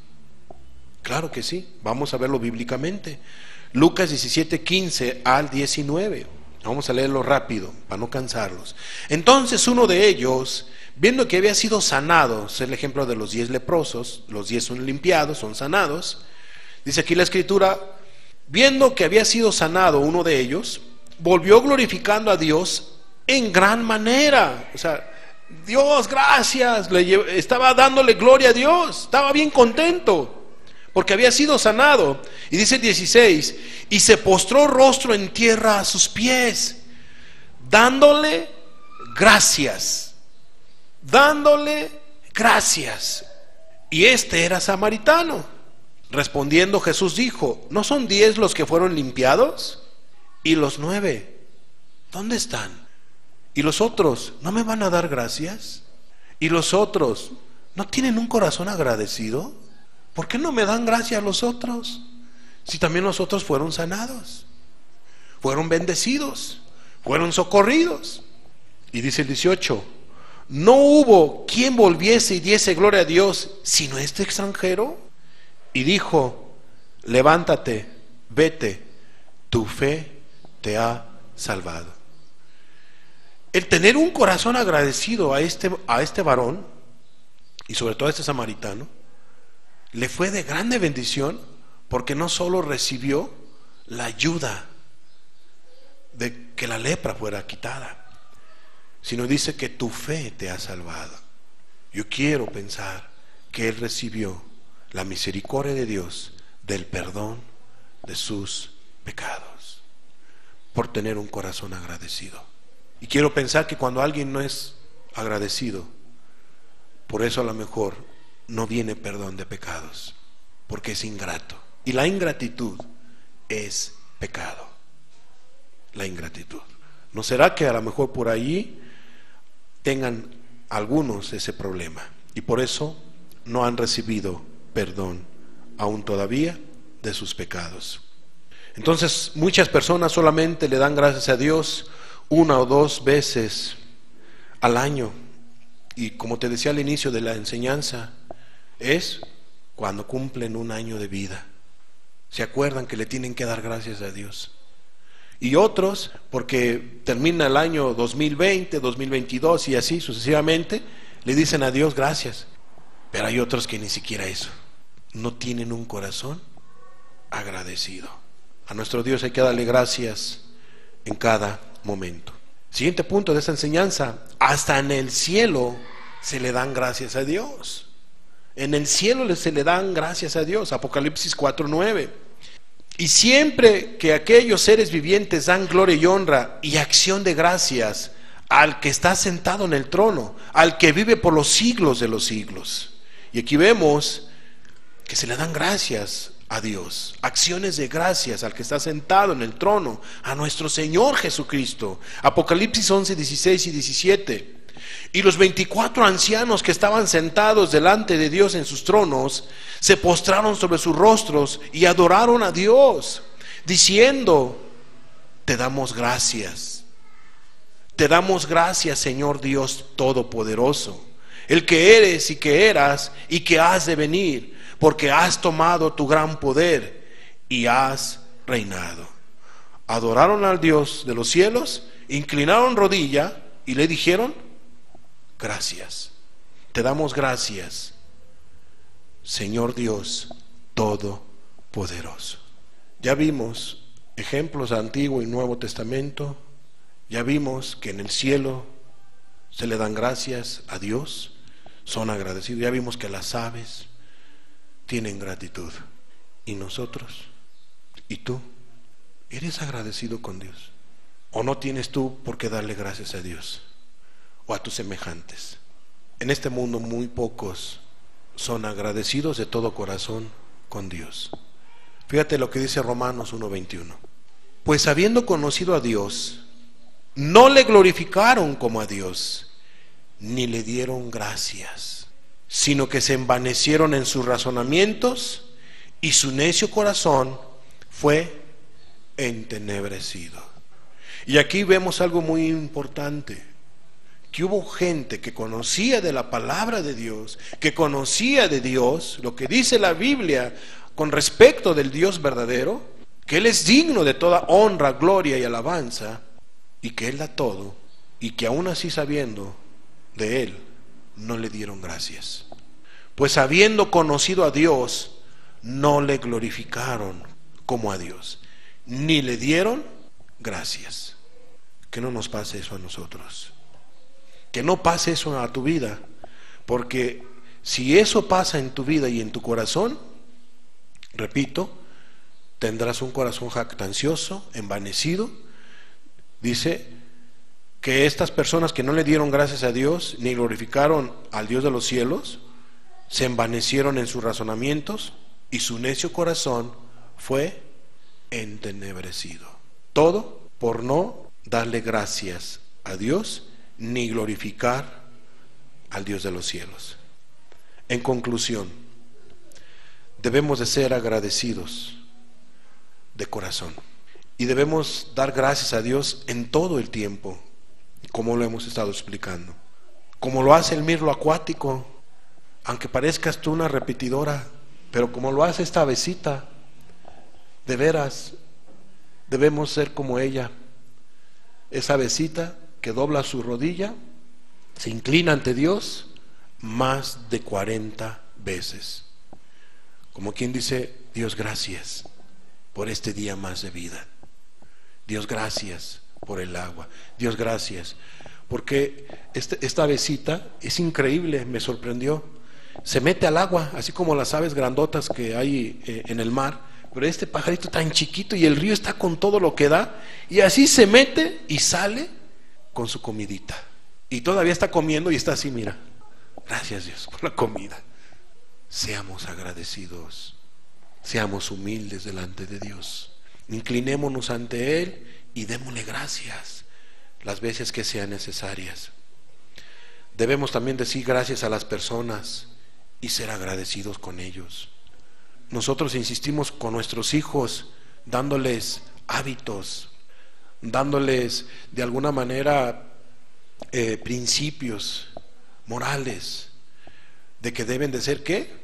Claro que sí. Vamos a verlo bíblicamente. Lucas diecisiete, quince al diecinueve. Vamos a leerlo rápido para no cansarlos. Entonces uno de ellos, viendo que había sido sanado, es el ejemplo de los diez leprosos, los diez son limpiados, son sanados. Dice aquí la escritura, viendo que había sido sanado uno de ellos, volvió glorificando a Dios en gran manera. O sea, Dios, gracias, le llev- estaba dándole gloria a Dios, estaba bien contento porque había sido sanado. Y dice el dieciséis, y se postró rostro en tierra a sus pies, dándole gracias, dándole gracias. Y este era samaritano. Respondiendo Jesús dijo, ¿no son diez los que fueron limpiados? ¿Y los nueve dónde están? ¿Y los otros no me van a dar gracias? ¿Y los otros no tienen un corazón agradecido? ¿Por qué no me dan gracias los otros? Si también los otros fueron sanados, fueron bendecidos, fueron socorridos. Y dice el dieciocho, ¿no hubo quien volviese y diese gloria a Dios sino este extranjero? Y dijo, levántate, vete, tu fe te ha salvado. El tener un corazón agradecido a este, a este varón, y sobre todo a este samaritano, le fue de grande bendición, porque no solo recibió la ayuda de que la lepra fuera quitada, sino dice que tu fe te ha salvado. Yo quiero pensar que él recibió la misericordia de Dios del perdón de sus pecados por tener un corazón agradecido. Y quiero pensar que cuando alguien no es agradecido, por eso a lo mejor no viene perdón de pecados, porque es ingrato. Y la ingratitud es pecado. La ingratitud. ¿No será que a lo mejor por ahí tengan algunos ese problema y por eso no han recibido perdón aún todavía de sus pecados? Entonces muchas personas solamente le dan gracias a Dios una o dos veces al año, y como te decía al inicio de la enseñanza, es cuando cumplen un año de vida, se acuerdan que le tienen que dar gracias a Dios. Y otros porque termina el año dos mil veinte, dos mil veintidós y así sucesivamente, le dicen a Dios gracias. Pero hay otros que ni siquiera eso, no tienen un corazón agradecido. A nuestro Dios hay que darle gracias en cada momento. Siguiente punto de esta enseñanza, hasta en el cielo se le dan gracias a Dios. En el cielo se le dan gracias a Dios. Apocalipsis cuatro nueve. Y siempre que aquellos seres vivientes dan gloria y honra y acción de gracias al que está sentado en el trono, al que vive por los siglos de los siglos. Y aquí vemos que se le dan gracias a Dios, acciones de gracias al que está sentado en el trono, a nuestro Señor Jesucristo. Apocalipsis once, dieciséis y diecisiete. Y los veinticuatro ancianos que estaban sentados delante de Dios en sus tronos se postraron sobre sus rostros y adoraron a Dios, diciendo: te damos gracias, te damos gracias, Señor Dios Todopoderoso, el que eres y que eras y que has de venir, porque has tomado tu gran poder y has reinado. Adoraron al Dios de los cielos, inclinaron rodilla y le dijeron: gracias, te damos gracias, Señor Dios Todopoderoso. Ya vimos ejemplos de Antiguo y Nuevo Testamento, ya vimos que en el cielo se le dan gracias a Dios, son agradecidos, ya vimos que las aves tienen gratitud. ¿Y nosotros? ¿Y tú? ¿Eres agradecido con Dios? ¿O no tienes tú por qué darle gracias a Dios o a tus semejantes? En este mundo muy pocos son agradecidos de todo corazón con Dios. Fíjate lo que dice Romanos uno veintiuno. Pues habiendo conocido a Dios, no le glorificaron como a Dios, ni le dieron gracias, sino que se envanecieron en sus razonamientos, y su necio corazón fue entenebrecido. Y aquí vemos algo muy importante, que hubo gente que conocía de la palabra de Dios, que conocía de Dios, lo que dice la Biblia con respecto del Dios verdadero, que Él es digno de toda honra, gloria y alabanza, y que Él da todo, y que aún así sabiendo de Él, no le dieron gracias. Pues habiendo conocido a Dios, no le glorificaron como a Dios, ni le dieron gracias. Que no nos pase eso a nosotros, que no pase eso a tu vida, porque si eso pasa en tu vida y en tu corazón, repito, tendrás un corazón jactancioso, envanecido. Dice que estas personas que no le dieron gracias a Dios ni glorificaron al Dios de los cielos, se envanecieron en sus razonamientos y su necio corazón fue entenebrecido. Todo por no darle gracias a Dios ni glorificar al Dios de los cielos. En conclusión, debemos de ser agradecidos de corazón y debemos dar gracias a Dios en todo el tiempo, como lo hemos estado explicando, como lo hace el mirlo acuático, aunque parezcas tú una repetidora, pero como lo hace esta avecita, de veras debemos ser como ella, esa avecita que dobla su rodilla, se inclina ante Dios más de cuarenta veces, como quien dice: Dios, gracias por este día más de vida. Dios, gracias por el agua. Dios, gracias porque este, esta avecita es increíble, me sorprendió. Se mete al agua, así como las aves grandotas que hay eh, en el mar, pero este pajarito tan chiquito, y el río está con todo lo que da, y así se mete y sale con su comidita, y todavía está comiendo y está así, mira, gracias Dios por la comida. Seamos agradecidos, seamos humildes delante de Dios, inclinémonos ante Él y démosle gracias las veces que sean necesarias. Debemos también decir gracias a las personas y ser agradecidos con ellos. Nosotros insistimos con nuestros hijos, dándoles hábitos, dándoles de alguna manera eh, principios morales de que deben de ser ¿qué?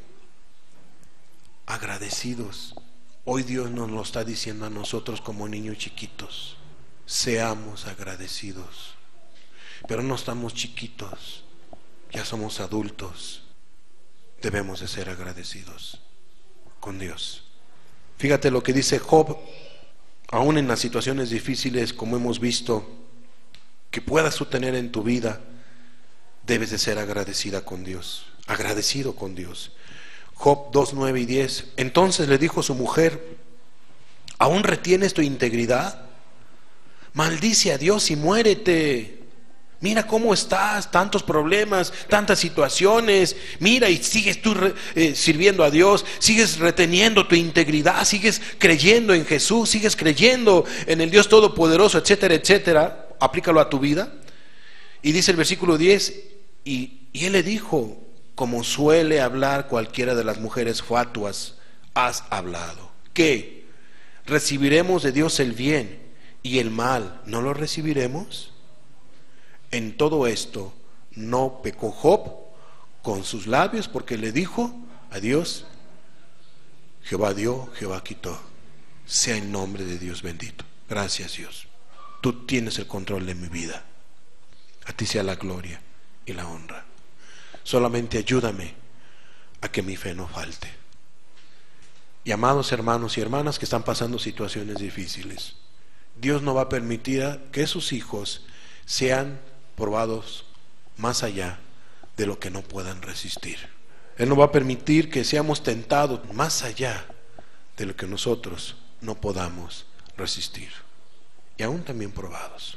Agradecidos. Hoy Dios nos lo está diciendo a nosotros como niños chiquitos: seamos agradecidos. Pero no estamos chiquitos, ya somos adultos, debemos de ser agradecidos con Dios. Fíjate lo que dice Job, aún en las situaciones difíciles como hemos visto que puedas tú tener en tu vida, debes de ser agradecida con Dios, agradecido con Dios. Job dos, nueve y diez. Entonces le dijo su mujer: ¿Aún retienes tu integridad? Maldice a Dios y muérete. Mira cómo estás, tantos problemas, tantas situaciones. Mira, y sigues tú eh, sirviendo a Dios, sigues reteniendo tu integridad, sigues creyendo en Jesús, sigues creyendo en el Dios Todopoderoso, etcétera, etcétera. Aplícalo a tu vida. Y dice el versículo diez, y, y él le dijo, como suele hablar cualquiera de las mujeres fatuas, has hablado. ¿Qué? ¿Recibiremos de Dios el bien y el mal no lo recibiremos? En todo esto no pecó Job con sus labios, porque le dijo a Dios, Jehová dio, Jehová quitó, sea el nombre de Dios bendito. Gracias, Dios, tú tienes el control de mi vida, a ti sea la gloria y la honra. Solamente ayúdame a que mi fe no falte. Y amados hermanos y hermanas que están pasando situaciones difíciles, Dios no va a permitir que sus hijos sean probados más allá de lo que no puedan resistir. Él no va a permitir que seamos tentados más allá de lo que nosotros no podamos resistir, y aún también probados.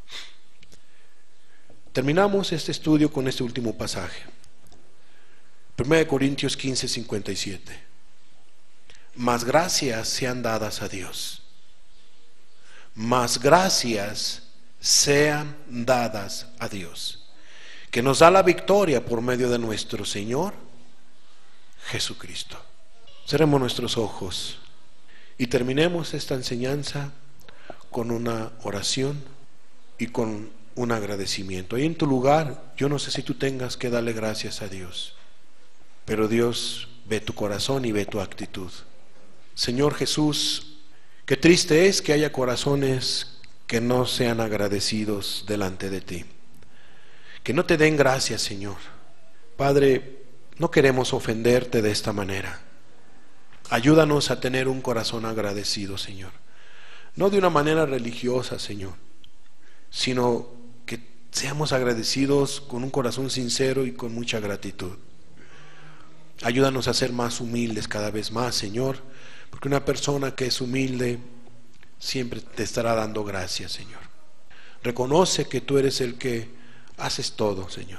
Terminamos este estudio con este último pasaje, primera de Corintios quince, cincuenta y siete. Mas gracias sean dadas a Dios, mas gracias sean dadas a Dios, que nos da la victoria por medio de nuestro Señor Jesucristo. Cerremos nuestros ojos y terminemos esta enseñanza con una oración y con un agradecimiento. Ahí en tu lugar, yo no sé si tú tengas que darle gracias a Dios, pero Dios ve tu corazón y ve tu actitud. Señor Jesús, qué triste es que haya corazones que no sean agradecidos delante de ti, que no te den gracias, Señor. Padre, no queremos ofenderte de esta manera. Ayúdanos a tener un corazón agradecido, Señor, no de una manera religiosa, Señor, sino que seamos agradecidos con un corazón sincero y con mucha gratitud. Ayúdanos a ser más humildes cada vez más, Señor, porque una persona que es humilde siempre te estará dando gracias, Señor. Reconoce que tú eres el que haces todo, Señor,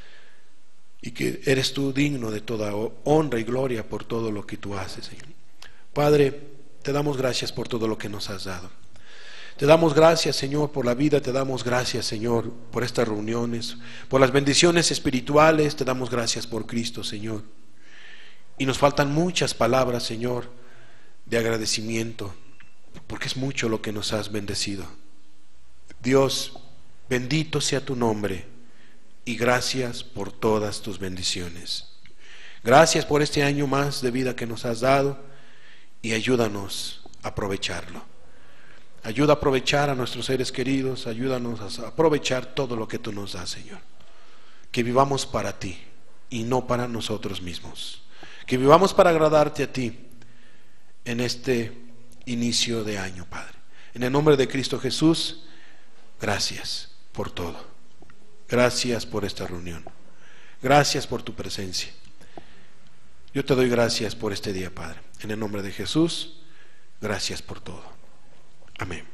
y que eres tú digno de toda honra y gloria por todo lo que tú haces, Señor. Padre, te damos gracias por todo lo que nos has dado. Te damos gracias, Señor, por la vida. Te damos gracias, Señor, por estas reuniones, por las bendiciones espirituales. Te damos gracias por Cristo, Señor. Y nos faltan muchas palabras, Señor, de agradecimiento, porque es mucho lo que nos has bendecido. Dios, bendito sea tu nombre, y gracias por todas tus bendiciones. Gracias por este año más de vida que nos has dado, y ayúdanos a aprovecharlo. Ayuda a aprovechar a nuestros seres queridos, ayúdanos a aprovechar todo lo que tú nos das, Señor. Que vivamos para ti y no para nosotros mismos. Que vivamos para agradarte a ti en este inicio de año, Padre. En el nombre de Cristo Jesús, gracias por todo. Gracias por esta reunión. Gracias por tu presencia. Yo te doy gracias por este día, Padre. En el nombre de Jesús, gracias por todo. Amén.